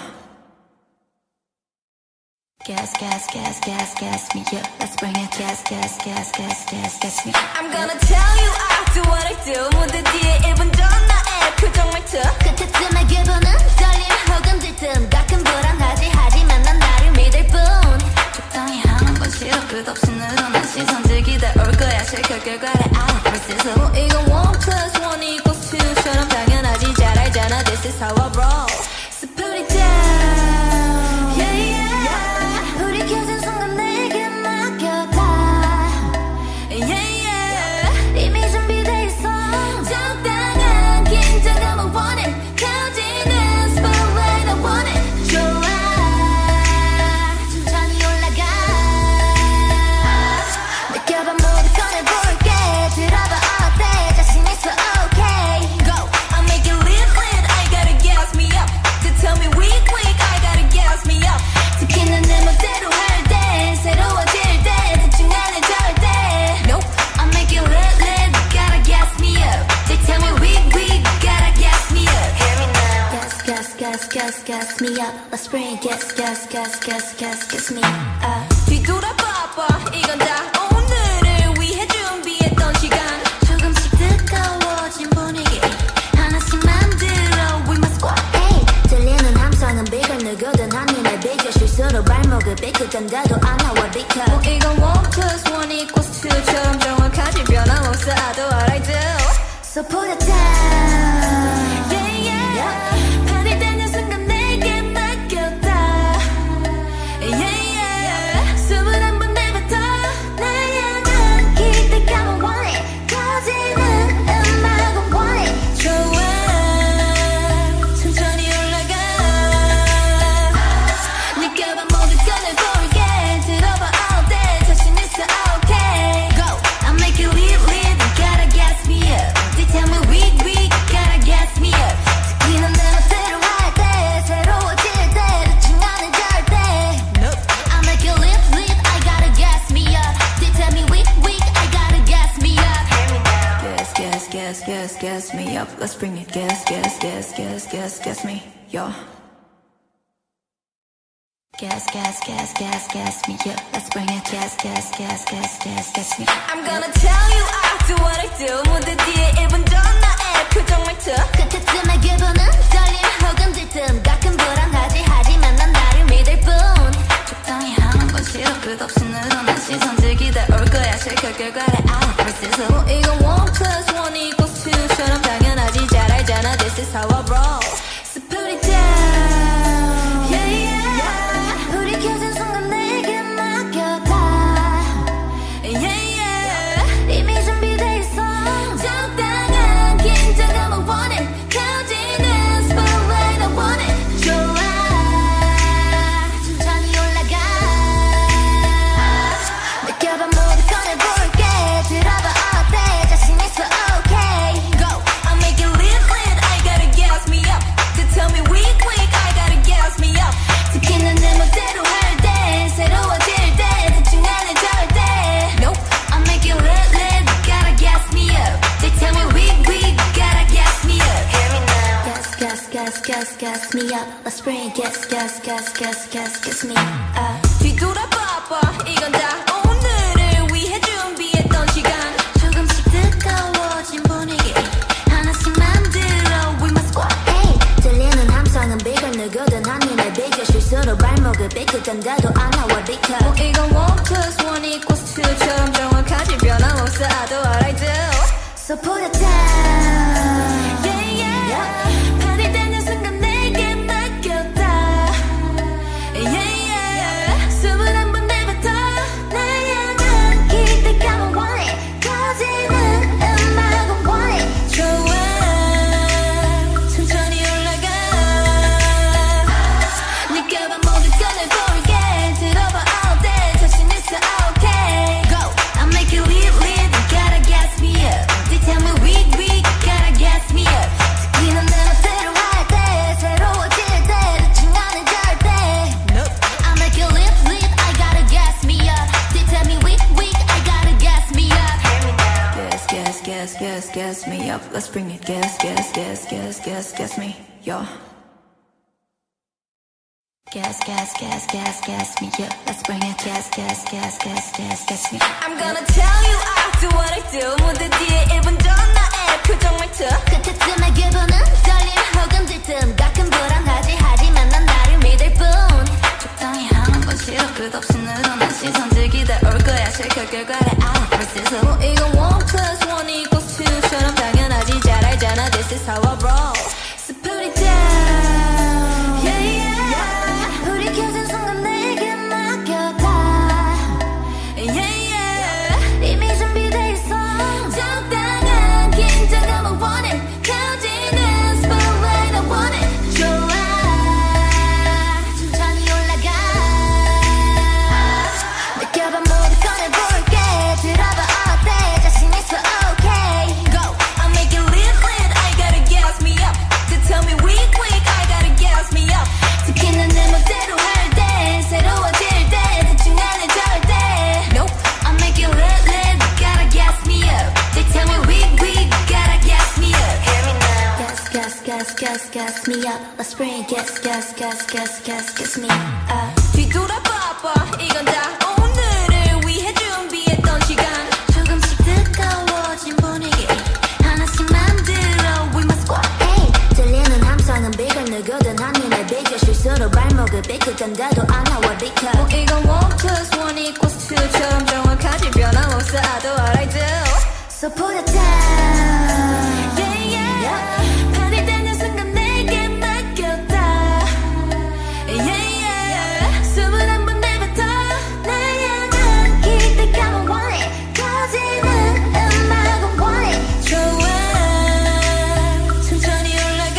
Gas, gas, gas, gas, gas me up. Let's bring it. Gas, gas, gas, gas, gas, gas me. I'm gonna tell you I do what I do. 무대 뒤에 1분 전 나의 표정 말투. 끝에쯤에 기분은 떨림 혹은 들뜸. 가끔 불안하지 하지만 난 나를 믿을 뿐. 적당히 하는 건 싫어. 끝없이 늘어난 시선 즐기다 올 거야. 실컷 결과를 알아. 벌써 뭐 이건 1+1 equals 2처럼 당연하지. 잘 알잖아. This is how I roll. So put it down. Yeah, yeah. 불이 켜진 순간 내게 맡겨다. Yeah, yeah. 이미 준비돼 있어. 적당한 긴장감을 원해. 켜지는 spotlight I want it. 좋아. 천천히 올라가. 느껴봐 모두 꺼내볼게. 들어봐 어때 자신 있어 okay. Go. I make it lit lit. I gotta gas me up. To tell me weak weak. I gotta gas me up. 듣기는 내 멋대로 할 때 새로워질 때 대충 안 해 절대. Nope. I make it lit lit. Gotta gas me up. They tell me weak weak. Gotta gas me up. Hear me now. Gas gas gas gas gas me up. Let's bring it. Gas gas gas gas gas gas me up. 뒤돌아봐봐. 이건 다 오늘을 위해 준비했던 시간. 조금씩 뜨거워진 분위기 하나씩 만들어 We must go. Hey. 들리는 함성은 bigger 누구든 한눈에 비겨 실수로 발목을 삐끗한데도 안 나와 비켜. 뭐 이건 1+1 equals 2처럼 정확하지 변함없어 I do what I do. So put it down. Yeah, yeah. 발이 닿는 순간 내게 맡겼다. Yeah, yeah. 숨을 한번 내뱉어. 날 향한 기대감은 want it. 커지는 음악은 want it. 좋아. 천천히 올라가. 느껴봐 모두 꺼내볼게. 들어봐 all day. 자신 있어 okay. Go. I make it lit lit. Gotta gas me up. They tell me weak weak. Gotta gas me up. 듣기는 내 멋대로 할 때 새로워질 때 대충 안 해 절대. Nope. I make it lit lit. I gotta gas me up. They tell me weak weak. I gotta gas me up. Hear me now. gas, gas, gas, gas, gas me up. Let's bring it. Gas, gas, gas, gas, gas, gas me. Yo. Gas, gas, gas, gas, gas me up. Let's bring it. Gas, gas, gas, gas, gas, gas me. I'm gonna tell you I do what I do. 무대 뒤에 1분 전 나의 표정 말투. 그때쯤에 기분은 떨림 혹은 들뜸. 가끔 불안하지 하지만 난 나를 믿을 뿐. 적당히 하는 건 싫어. 끝없이 늘어난 시선 들기다 올 거야. 실컷 결과를 알아. 벌써 뭐 이건 1 plus 1 equals 2처럼 당연하지. 잘 알잖아. This is how I roll. So put it down. Yeah, yeah. 불이 켜진 순간 내게 맡겨다. Yeah, yeah. 이미 준비돼 있어. 적당한 긴장감을 원해. 켜지는 spotlight I want it. 좋아. 천천히 올라가. 느껴봐 모두 꺼내볼게. 들어봐 어때 자신 있어 okay. Go. I make it lit lit. I gotta gas me up. To tell me weak weak. I gotta gas me up. 지키는 내 멋대로 할 때 새로워질 때 대충 안 해 절대. Nope. I make it lit lit. Gotta gas me up. They tell me weak weak. Gotta gas me up. Hear me now. Gas gas gas gas gas me up. Let's bring it. Gas gas gas gas gas gas me up. 뒤돌아봐봐. 이건 다 오늘을 위해 준비했던 시간. 조금씩 뜨거워진 분위기 하나씩 만들어 We must go. Hey, 들리는 함성은 bigger 누구든 한눈에 비겨 실수로 발목을 삐끗한데도 안 나와 비켜. 뭐 이건 1 plus 1 equals 2처럼 정확하지 변함없어. I do what I do. So put it down. Yeah, yeah. 발이 닿는 순간 내게 맡겼다. Yeah, yeah. 숨을 한번 내뱉어. 날 향한 기대감은 want it. 터지는 음악은 want it. 좋아. 천천히 올라가. 느껴봐 모두 꺼내볼게. 들어봐 all day. 자신 있어 okay. Go. I make it lit lit. Gotta gas me up. They tell me weak weak. Gotta gas me up. 지키는 내 멋대로 할 때 새로워질 때 대충 안 해 절대. Nope. I make it lit lit. I gotta gas me up. They tell me weak weak. I gotta gas me up. Hear me now. gas, gas, gas, gas, gas me up. Let's bring it. Gas, gas, gas, gas, gas, gas me. Yo. Gas, gas, gas, gas, gas me up. Let's bring it. Gas, gas, gas, gas, gas, gas me. I'm gonna tell you I do what I do. 무대 뒤에 1분 전 나의 표정 말투. 그때쯤에 기분은 떨림 혹은 들뜸. 가끔 불안하지 하지만 난 나를 믿을 뿐. 적당히 하는 건 싫어. 끝없이 늘어난 시선 들기다 올 거야. 실컷 결과를 알아. 벌써 뭐 이건 1 plus 1 equals 2처럼 당연하지. 잘 알잖아. This is how I roll. So put it down. Yeah, yeah. 불이 켜진 순간 내게 맡겨다. Yeah, yeah. 이미 준비돼 있어. 적당한 긴장감을 원해. 켜지는 spotlight I want it. 좋아. 천천히 올라가. 느껴봐 모두 꺼내볼게. 들어봐 어때 자신 있어 okay. Go. I make it lit lit. I gotta gas me up. To tell me weak weak. I gotta gas me up. 지키는 내 멋대로 할 때 새로워질 때 대충 안 해 절대. Nope. I make it lit lit. Gotta gas me up. They tell me weak weak. Gotta gas me up. Hear me now. Gas gas gas gas gas me up. Let's bring it. Gas gas gas gas gas gas me up. 뒤돌아봐봐. 이건 다 오늘을 위해 준비했던 시간. 조금씩 뜨거워진 분위기 하나씩 만들어 We must go. Hey, 들리는 함성은 bigger 누구든 한눈에 비겨 실수로 발목을 삐끗한데도 안 나와 비켜. 뭐 이건 1 plus 1 equals 2처럼 정확하지 변함없어. I do what I do. So put it down. Yeah, yeah. 발이 닿는 순간 내게 맡겼다. Yeah, yeah. 숨을 한번 내뱉어. 날 향한 기대감은 want it. 터지는 음악은 want it. 좋아. 천천히 올라가.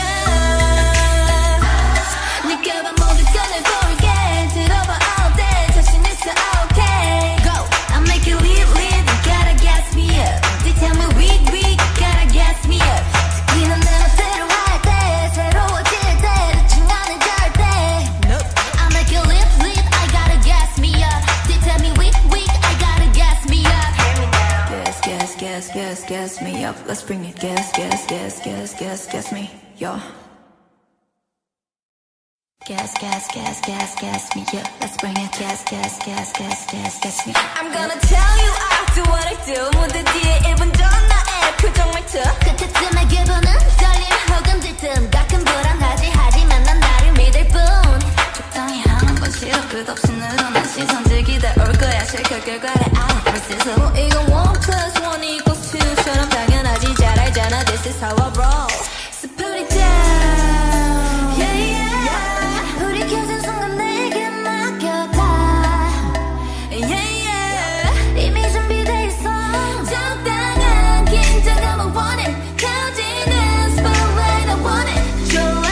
느껴봐 모두 꺼내볼게. 들어봐 all day. 자신 있어 okay. Go. I make it lit lit. Gotta gas me up. They tell me weak weak. Gotta gas me up. 지키는 내 멋대로 할 때 새로워질 때 대충 안 해 절대. Nope. I make it lit lit. I gotta gas me up. They tell me weak weak. I gotta gas me up. Hear me now. gas, gas, gas, gas, gas me up. Let's bring it. Gas, gas, gas, gas, gas, gas me. Yo. Gas, gas, gas, gas, gas me up. Let's bring it. Gas, gas, gas, gas, gas, gas me. I'm gonna tell you I do what I do. 무대 뒤에 1분 전 나의 표정 말투. 끝에쯤에 기분은 떨림 혹은 들뜸. 가끔 불안하지 하지만 난 나를 믿을 뿐. 적당히 하는 건 싫어. 끝없이 늘어난 시선 즐기다 올 거야. 실컷 결과를 알아. 벌써 뭐 이건 1 plus 1 equals 2처럼 당연하지. 잘 알잖아. This is how I roll. So put it down. Yeah, yeah. 불이 켜진 순간 내게 맡겨다. Yeah, yeah. 이미 준비돼 있어. 적당한 긴장감을 원해. 켜지는 spotlight I want it. 좋아.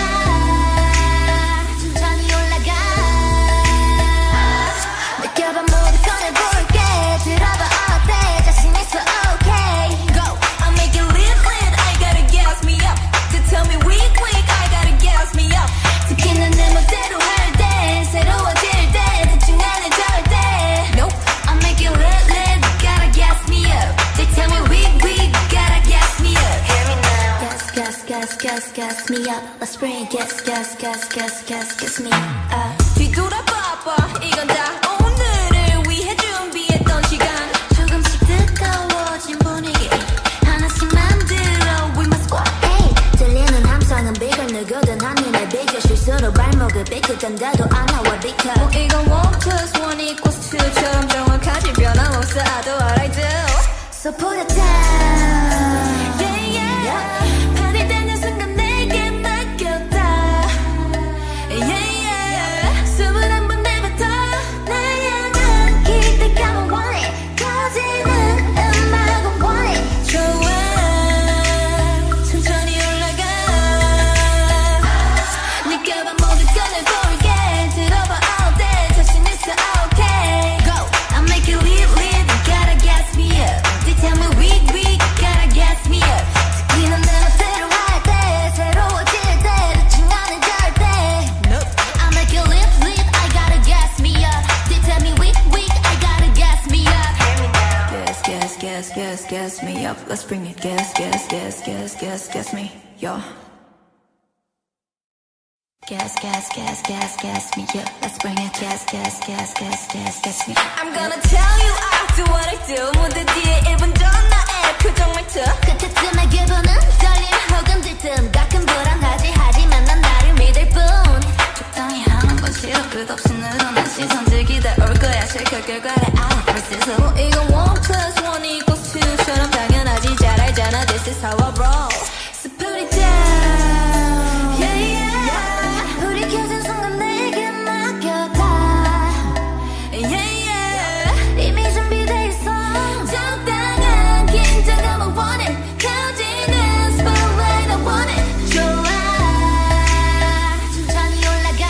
천천히 올라가. 느껴봐 모두 꺼내볼게. 들어봐 어때 자신 있어 okay. Go. I make it lit lit. I gotta gas me up. To tell me weak weak. I gotta gas me up. 듣기는 내 멋대로 할 때. 새로워질 때. 대충 안 해 절대. Nope. I make it lit lit. Gotta gas me up. They tell me weak weak. Gotta gas me up. Hear me now. Gas gas gas gas gas me up. Let's bring it. Gas gas gas gas gas gas me up. 뒤돌아봐봐. 이건 다 오늘을 위해 준비했던 시간. 조금씩 뜨거워진 분위기 하나씩 만들어 We must go hey. 들리는 함성은 bigger 누구든 한눈에 비교 실수로 발목을 삐끗한데도 안 나와 비켜 뭐 이건 1 plus 1 equals 2처럼 정확하지 변함없어 I do what I do. So put it down Yeah, yeah. 발이 닿는 순간 내게 맡겼다. Yeah, yeah. 숨을 한번 내뱉어. 나야는 기대감은 원해 커지는 음악은 원해 좋아. 천천히 올라가. 느껴봐 모두 꺼내볼게. 들어봐 all day. 자신 있어 okay. Go I make it lit lit Gotta gas me up They tell me weak weak Gotta gas me up 듣기는 내 멋대로 할 때 새로워질 때 대충 안 해 절대 Nope. I make it lit lit I gotta gas me up They tell me weak weak I gotta gas me up gas, gas, gas, gas, gas me up. Let's bring it. Gas, gas, gas, gas, gas, gas me. Yo. Gas, gas, gas, gas, gas me up. Let's bring it. Gas, gas, gas, gas, gas, gas me. I'm gonna tell you I do what I do. 무대 뒤에 1분 전 나의 표정 말투. 끝에쯤에 기분은 떨림 혹은 들뜸 가끔 불안하지 하지만 난 나를 믿을 뿐 적당히 하는 건 싫어. 끝없이 늘어난 시선 즐기다 올 거야. 실컷 결과를 알아. 벌써 뭐 이건 1 plus 1 equals 2처럼 당연하지. 잘 알잖아. This is how I roll. So put it down. Yeah, yeah. 불이 켜진 순간 내게 맡겨다 Yeah, yeah. 이미 준비돼 있어 적당한 긴장감을 원해. 켜지는 spotlight I want it. 좋아 천천히 올라가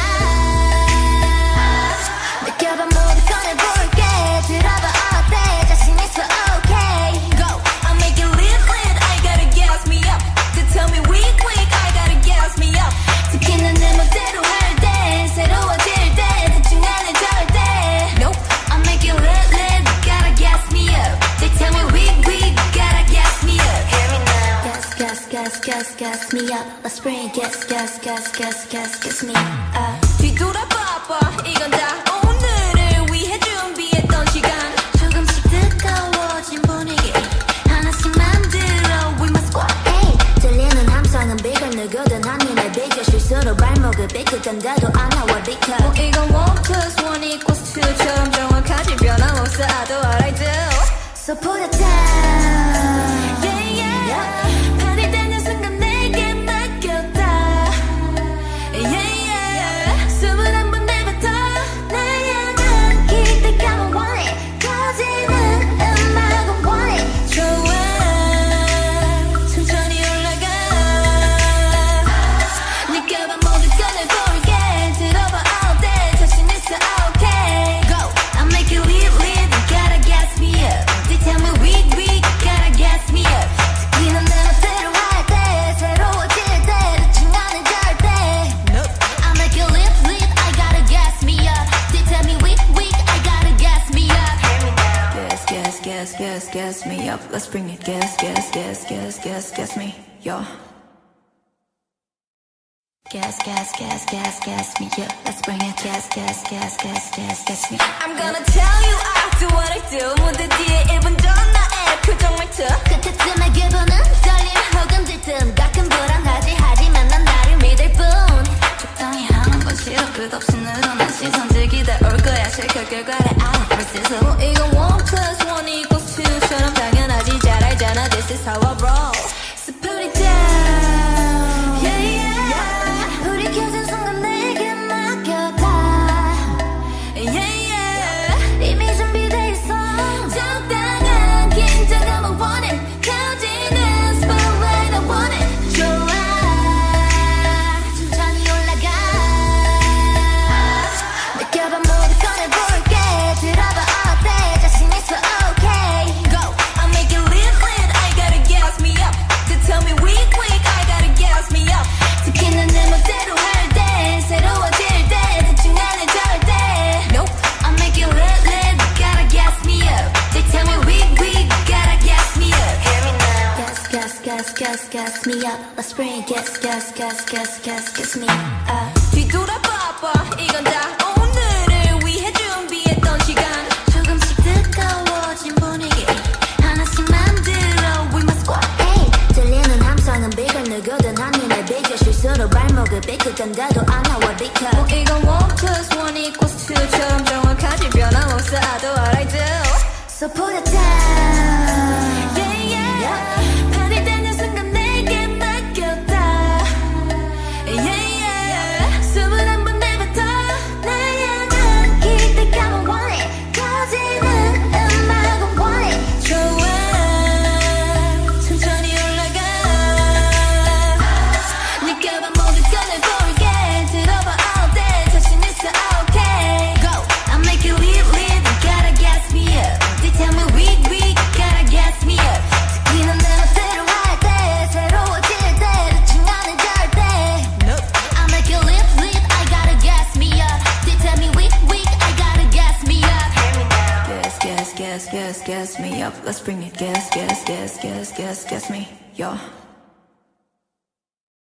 느껴봐 모두 꺼내볼게 들어봐 어때 자신 있어 okay. Go. I make it lit lit. I gotta gas me up. To tell me weak weak. I gotta gas me up. 듣기는 내 멋대로 할 때 새로워질 때 대충 안 해 절대 Nope. I make it lit lit Gotta gas me up They tell me weak weak Gotta gas me up Hear me now Gas gas gas gas gas me up Let's bring it gas gas gas gas gas gas me up 뒤돌아봐봐. 이건 다 오늘을 위해 준비했던 시간. 조금씩 뜨거워진 분위기 하나씩 만들어 We must go hey. 들리는 함성은 bigger 누구든 한눈에 비교 실수로 발목을 삐끗한데도 안 나와 비켜 뭐 이건 1 plus 1 equals 2처럼 정확하지 변함없어 I do what I do. So put it down Yeah, yeah. 발이 닿는 순간 내게 맡겼다. Yeah, yeah. 숨을 한번 내뱉어. 나야는 기대감은 원해 커지는 음악은 원해 좋아. 천천히 올라가. 느껴봐 모두 꺼내볼게. 들어봐 all day. 자신 있어 okay. Go I make it lit lit Gotta gas me up They tell me weak weak Gotta gas me up 듣기는 내 멋대로 할 때 새로워질 때 대충 안 해 절대 Nope. I make it lit lit I gotta gas me up They tell me weak weak I gotta gas me up gas, gas, gas, gas, gas me up. Let's bring it. Gas, gas, gas, gas, gas, gas me. Yo. Gas, gas, gas, gas, gas me up. Let's bring it. Gas, gas, gas, gas, gas, gas me. I'm gonna tell you I do what I do. 무대 뒤에 1분 전 나의 표정 말투. 그때쯤에 기분은 떨림 혹은 들뜸. 가끔 불안하지 하지만 난 나를 믿을 뿐. 적당히 하는 건 싫어. 끝없이 늘어난 시선 즐기다 올 거야. 실컷 결과를 알아. 벌써 이건 1+1 equals 2처럼 당연하지. 잘 알잖아. This is how I roll. So put it down. Yeah, yeah. 불이 켜진 순간 내게 맡겨다. Yeah, yeah. 이미 준비돼 있어. 적당한 긴장감을 원해. 켜지는 spotlight I want it. 좋아. 천천히 올라가. 느껴봐 모두 꺼내볼게. 들어봐 어때 자신 있어 okay. Go. I make it lit lit. I gotta gas me up. To tell me weak weak. I gotta gas me up. 듣기는 내 멋대로 할 때. 새로워질 때. 대충 안 해 절대. Nope. I make it lit lit. Gotta gas me up. They tell me weak weak. Gotta gas me up. Hear me now. Gas gas gas gas gas me up. Let's bring it. Gas gas gas gas gas gas me up. 뒤돌아봐봐. 이건 다 오늘을 위해 준비했던 시간. 조금씩 뜨거워진 분위기 하나씩 만들어 We must go hey 들리는 함성은 bigger 누구든 한눈에 비겨 실수로 발목을 삐끗한데도 안 나와 비켜 이건 1+1 equals 2처럼 정확하지 변함없어 I do what I do. So put it down Yeah, yeah. 발이 닿는 순간 내게 맡겼다. Yeah, yeah. 숨을 한번 내뱉어. 날 향한 기대감은 want it 커지는 음악은 want it 좋아. 천천히 올라가. 느껴봐 모두 꺼내볼게. 들어봐 all day. 자신 있어 okay. Go. I make it lit lit gotta gas me up They tell me weak weak gotta gas me up 듣기는 내 멋대로 할 때 새로워질 때 대충 안 해 절대 Nope. I make it lit lit I gotta gas me up They tell me weak weak I gotta gas me up Hear me now gas, gas, gas, gas, gas me up. Let's bring it. Gas, gas, gas, gas, gas, gas me. Yo.